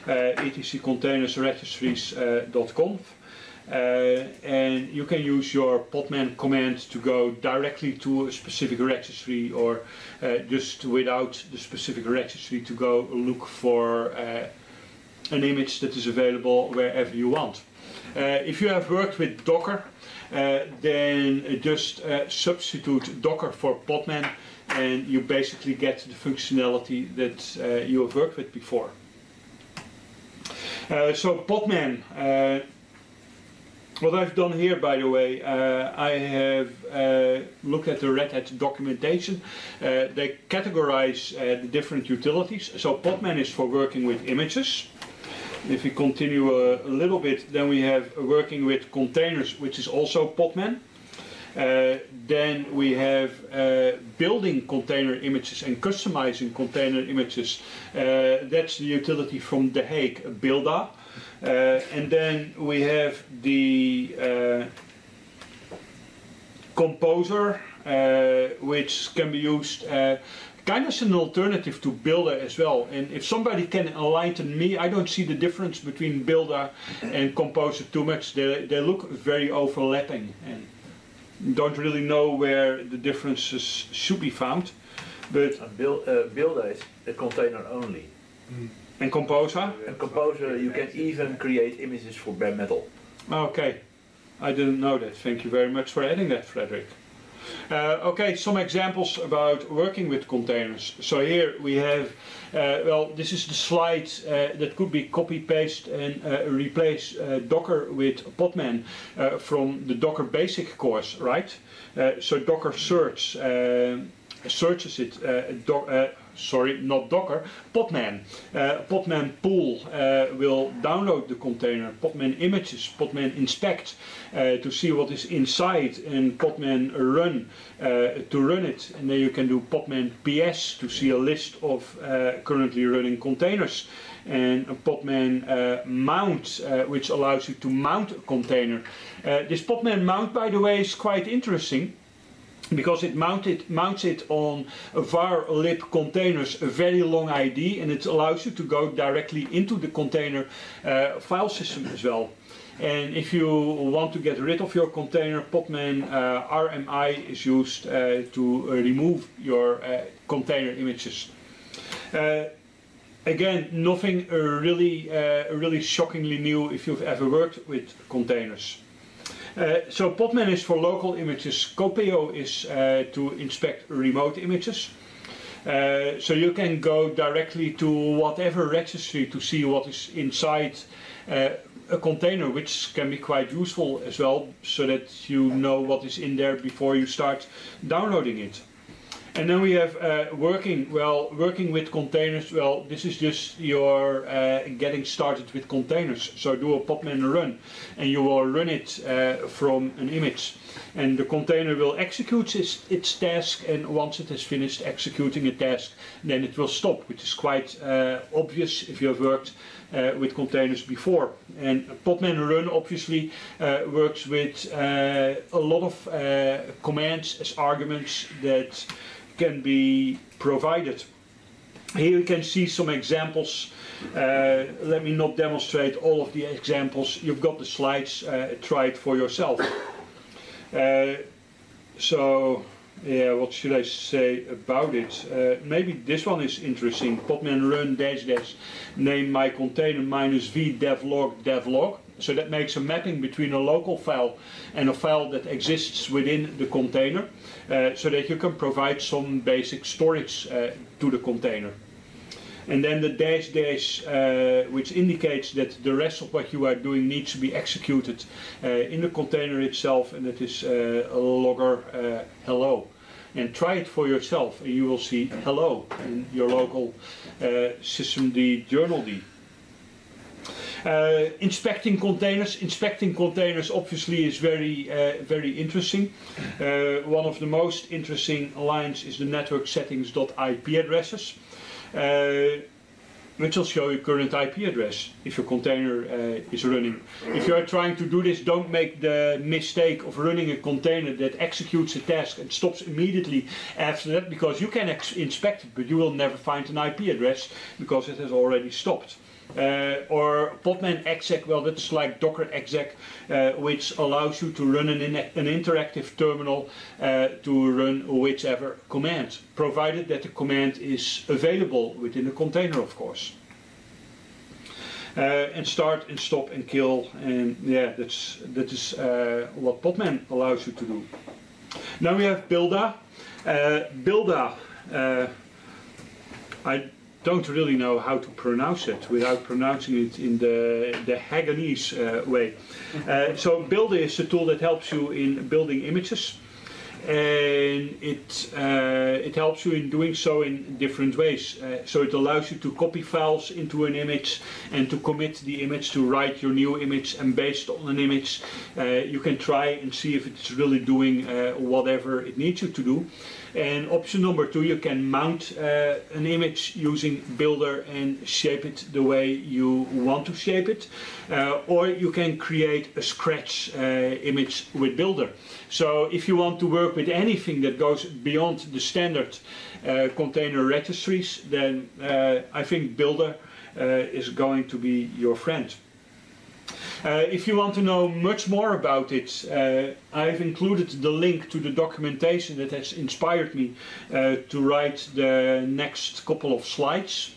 etccontainersregistries.conf. And you can use your podman command to go directly to a specific registry, or just without the specific registry to go look for an image that is available wherever you want. If you have worked with Docker, then just substitute Docker for Podman, and you basically get the functionality that you have worked with before. So Podman, what I've done here, by the way, I have looked at the Red Hat documentation. They categorize the different utilities. So Podman is for working with images. If we continue a little bit, then we have working with containers, which is also Podman. Then we have building container images and customizing container images. That's the utility from The Hague, Builda. And then we have the Composer, which can be used kind of as an alternative to Builda as well. And if somebody can enlighten me, I don't see the difference between Builda and Composer too much. They look very overlapping and don't really know where the differences should be found. But Builda is a container only. And Composer? And Composer, you can even create images for bare metal. Okay, I didn't know that. Thank you very much for adding that, Frederick. Okay, some examples about working with containers. So here we have, well, this is the slide that could be copy-paste and replace Docker with Podman from the Docker Basic course, right? So Docker search searches it, sorry, not Docker, Podman. Podman pool will download the container, Podman images, Podman inspect to see what is inside, and Podman run to run it. And then you can do Podman PS to see a list of currently running containers. And a Podman mount, which allows you to mount a container. This Podman mount, by the way, is quite interesting, because it mounts it on a var lib containers, a very long ID, and it allows you to go directly into the container file system as well. And if you want to get rid of your container, Podman RMI is used to remove your container images. Again, nothing really shockingly new if you've ever worked with containers. So Podman is for local images, Copio is to inspect remote images. So you can go directly to whatever registry to see what is inside a container, which can be quite useful as well, so that you know what is in there before you start downloading it. And then we have working with containers. Well, this is just your getting started with containers. So do a Podman run, and you will run it from an image. And the container will execute its task, and once it has finished executing a task, then it will stop, which is quite obvious if you have worked with containers before. And Podman run obviously works with a lot of commands as arguments that can be provided. Here you can see some examples. Let me not demonstrate all of the examples. You've got the slides, try it for yourself. So, yeah, what should I say about it? Maybe this one is interesting. Podman run -- name my container -v devlog. So that makes a mapping between a local file and a file that exists within the container, so that you can provide some basic storage to the container. And then the -- which indicates that the rest of what you are doing needs to be executed in the container itself, and that is a logger hello. And try it for yourself, and you will see hello in your local systemd journald. Inspecting containers. Inspecting containers obviously is very interesting. One of the most interesting lines is the network settings.ip addresses. which will show your current IP address if your container is running. If you are trying to do this, don't make the mistake of running a container that executes a task and stops immediately after that, because you can inspect it, but you will never find an IP address because it has already stopped. Or Podman exec, well, that's like Docker exec, which allows you to run an interactive terminal to run whichever command, provided that the command is available within the container, of course. And start and stop and kill, and yeah, that is what Podman allows you to do. Now we have Buildah. Buildah, I don't really know how to pronounce it without pronouncing it in the Haganese way. So Buildah is a tool that helps you in building images, and it helps you in doing so in different ways. So it allows you to copy files into an image and to commit the image to write your new image, and based on an image you can try and see if it's really doing whatever it needs you to do. And option number 2, you can mount an image using Buildah and shape it the way you want to shape it. Or you can create a scratch image with Buildah. So if you want to work with anything that goes beyond the standard container registries, then I think Buildah is going to be your friend. If you want to know much more about it, I've included the link to the documentation that has inspired me to write the next couple of slides.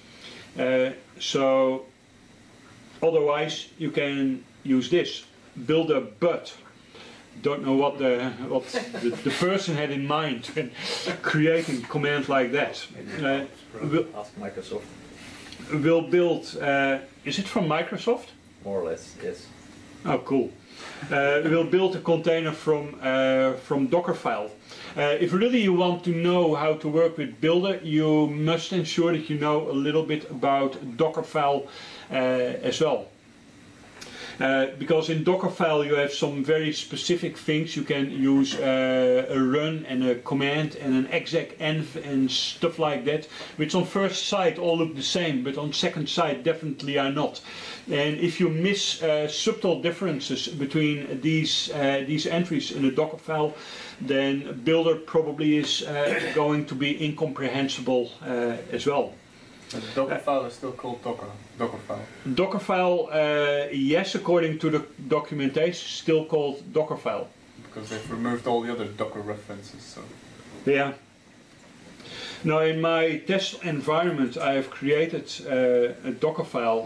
So otherwise you can use this, Buildah, but don't know what the person had in mind when creating a command like that. Ask Microsoft. We'll build, is it from Microsoft? More or less, yes. Oh, cool. We'll build a container from Dockerfile. If really you want to know how to work with Buildah, you must ensure that you know a little bit about Dockerfile as well. Because in Dockerfile you have some very specific things. You can use a run and a command and an exec-env and stuff like that, which on first sight all look the same, but on second sight definitely are not. And if you miss subtle differences between these entries in a Dockerfile, then Buildah probably is going to be incomprehensible as well. But Dockerfile is still called Dockerfile. Dockerfile, yes, according to the documentation, still called Dockerfile. Because they've removed all the other Docker references. So. Yeah. Now in my test environment I have created a Dockerfile.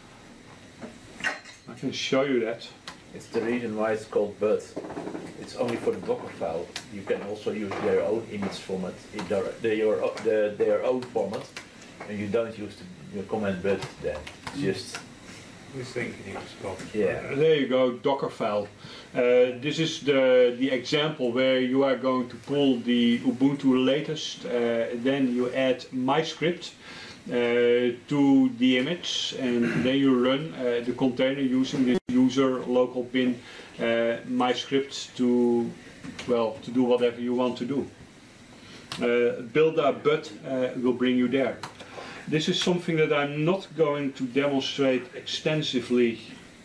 I can show you that. It's the reason why it's called but. It's only for the Dockerfile. You can also use their own image format, their own format. And you don't use the command but then. It's just... I was thinking it was both. Yeah. There you go, Dockerfile. This is the example where you are going to pull the Ubuntu latest, then you add MyScript to the image, and then you run the container using the user local bin MyScript to do whatever you want to do. Buildah but will bring you there. This is something that I'm not going to demonstrate extensively.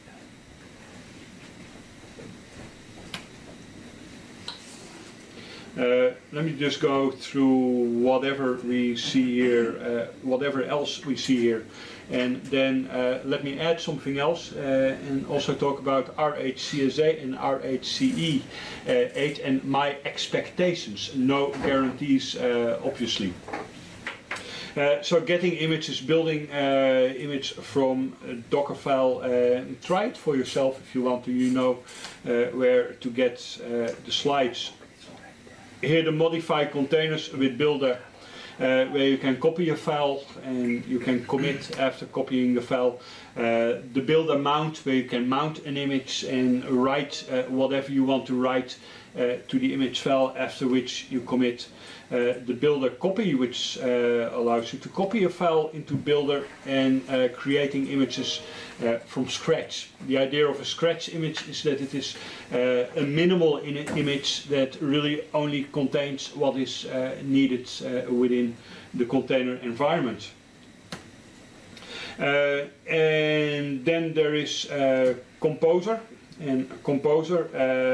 Let me just go through whatever we see here, whatever else we see here, and then let me add something else and also talk about RHCSA and RHCE 8 and my expectations. No guarantees, obviously. So getting images, building image from Dockerfile, try it for yourself if you want to. You know where to get the slides. Here the modify containers with Buildah, where you can copy a file and you can commit after copying the file. The Buildah mount, where you can mount an image and write whatever you want to write to the image file, after which you commit. The Buildah copy, which allows you to copy a file into Buildah and creating images from scratch. The idea of a scratch image is that it is a minimal image that really only contains what is needed within the container environment. And then there is Composer, and Composer,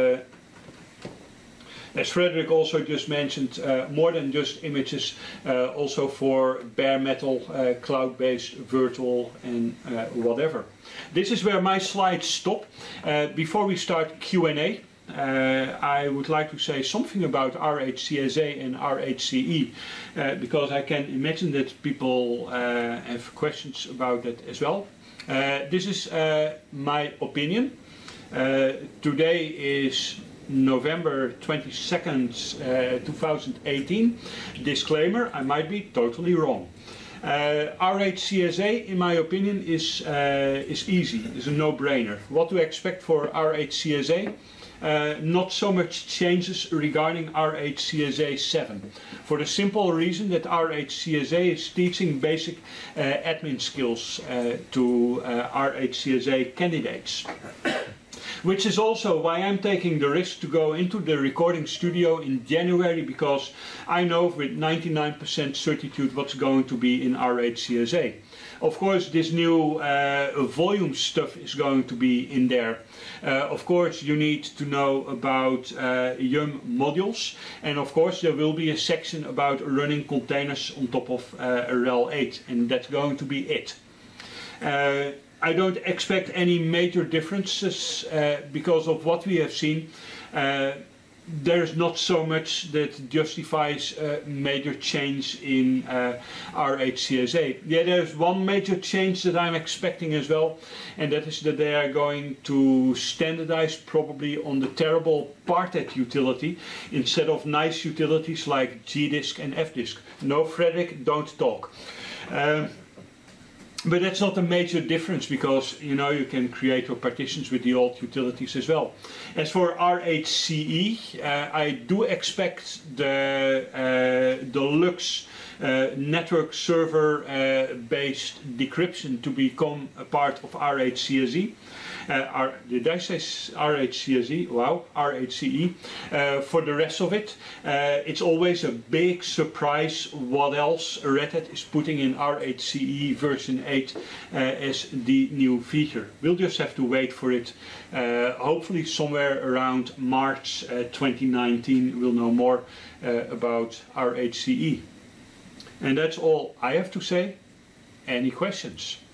as Frederick also just mentioned, more than just images, also for bare metal, cloud-based, virtual, and whatever. This is where my slides stop. Before we start Q&A, I would like to say something about RHCSA and RHCE, because I can imagine that people have questions about that as well. This is my opinion. Today is November 22nd, 2018. Disclaimer, I might be totally wrong. RHCSA, in my opinion, is easy, is a no-brainer. What to expect for RHCSA? Not so much changes regarding RHCSA 7, for the simple reason that RHCSA is teaching basic admin skills to RHCSA candidates. Which is also why I'm taking the risk to go into the recording studio in January, because I know with 99% certitude what's going to be in RHCSA. Of course, this new volume stuff is going to be in there. Of course, you need to know about YUM modules, and of course there will be a section about running containers on top of RHEL 8, and that's going to be it. I don't expect any major differences because of what we have seen. There's not so much that justifies a major change in RHCSA. Yeah, there's one major change that I'm expecting as well, and that is that they are going to standardize probably on the terrible Parted utility instead of nice utilities like GDisk and FDisk. No, Frederick, don't talk. But that's not a major difference, because you know you can create your partitions with the old utilities as well. As for RHCE, I do expect the Lux network server based decryption to become a part of RHCSE. Did I say RHCSE? Wow, RHCE. For the rest of it, it's always a big surprise what else Red Hat is putting in RHCE version 8 as the new feature. We'll just have to wait for it. Hopefully somewhere around March 2019 we'll know more about RHCE. And that's all I have to say. Any questions?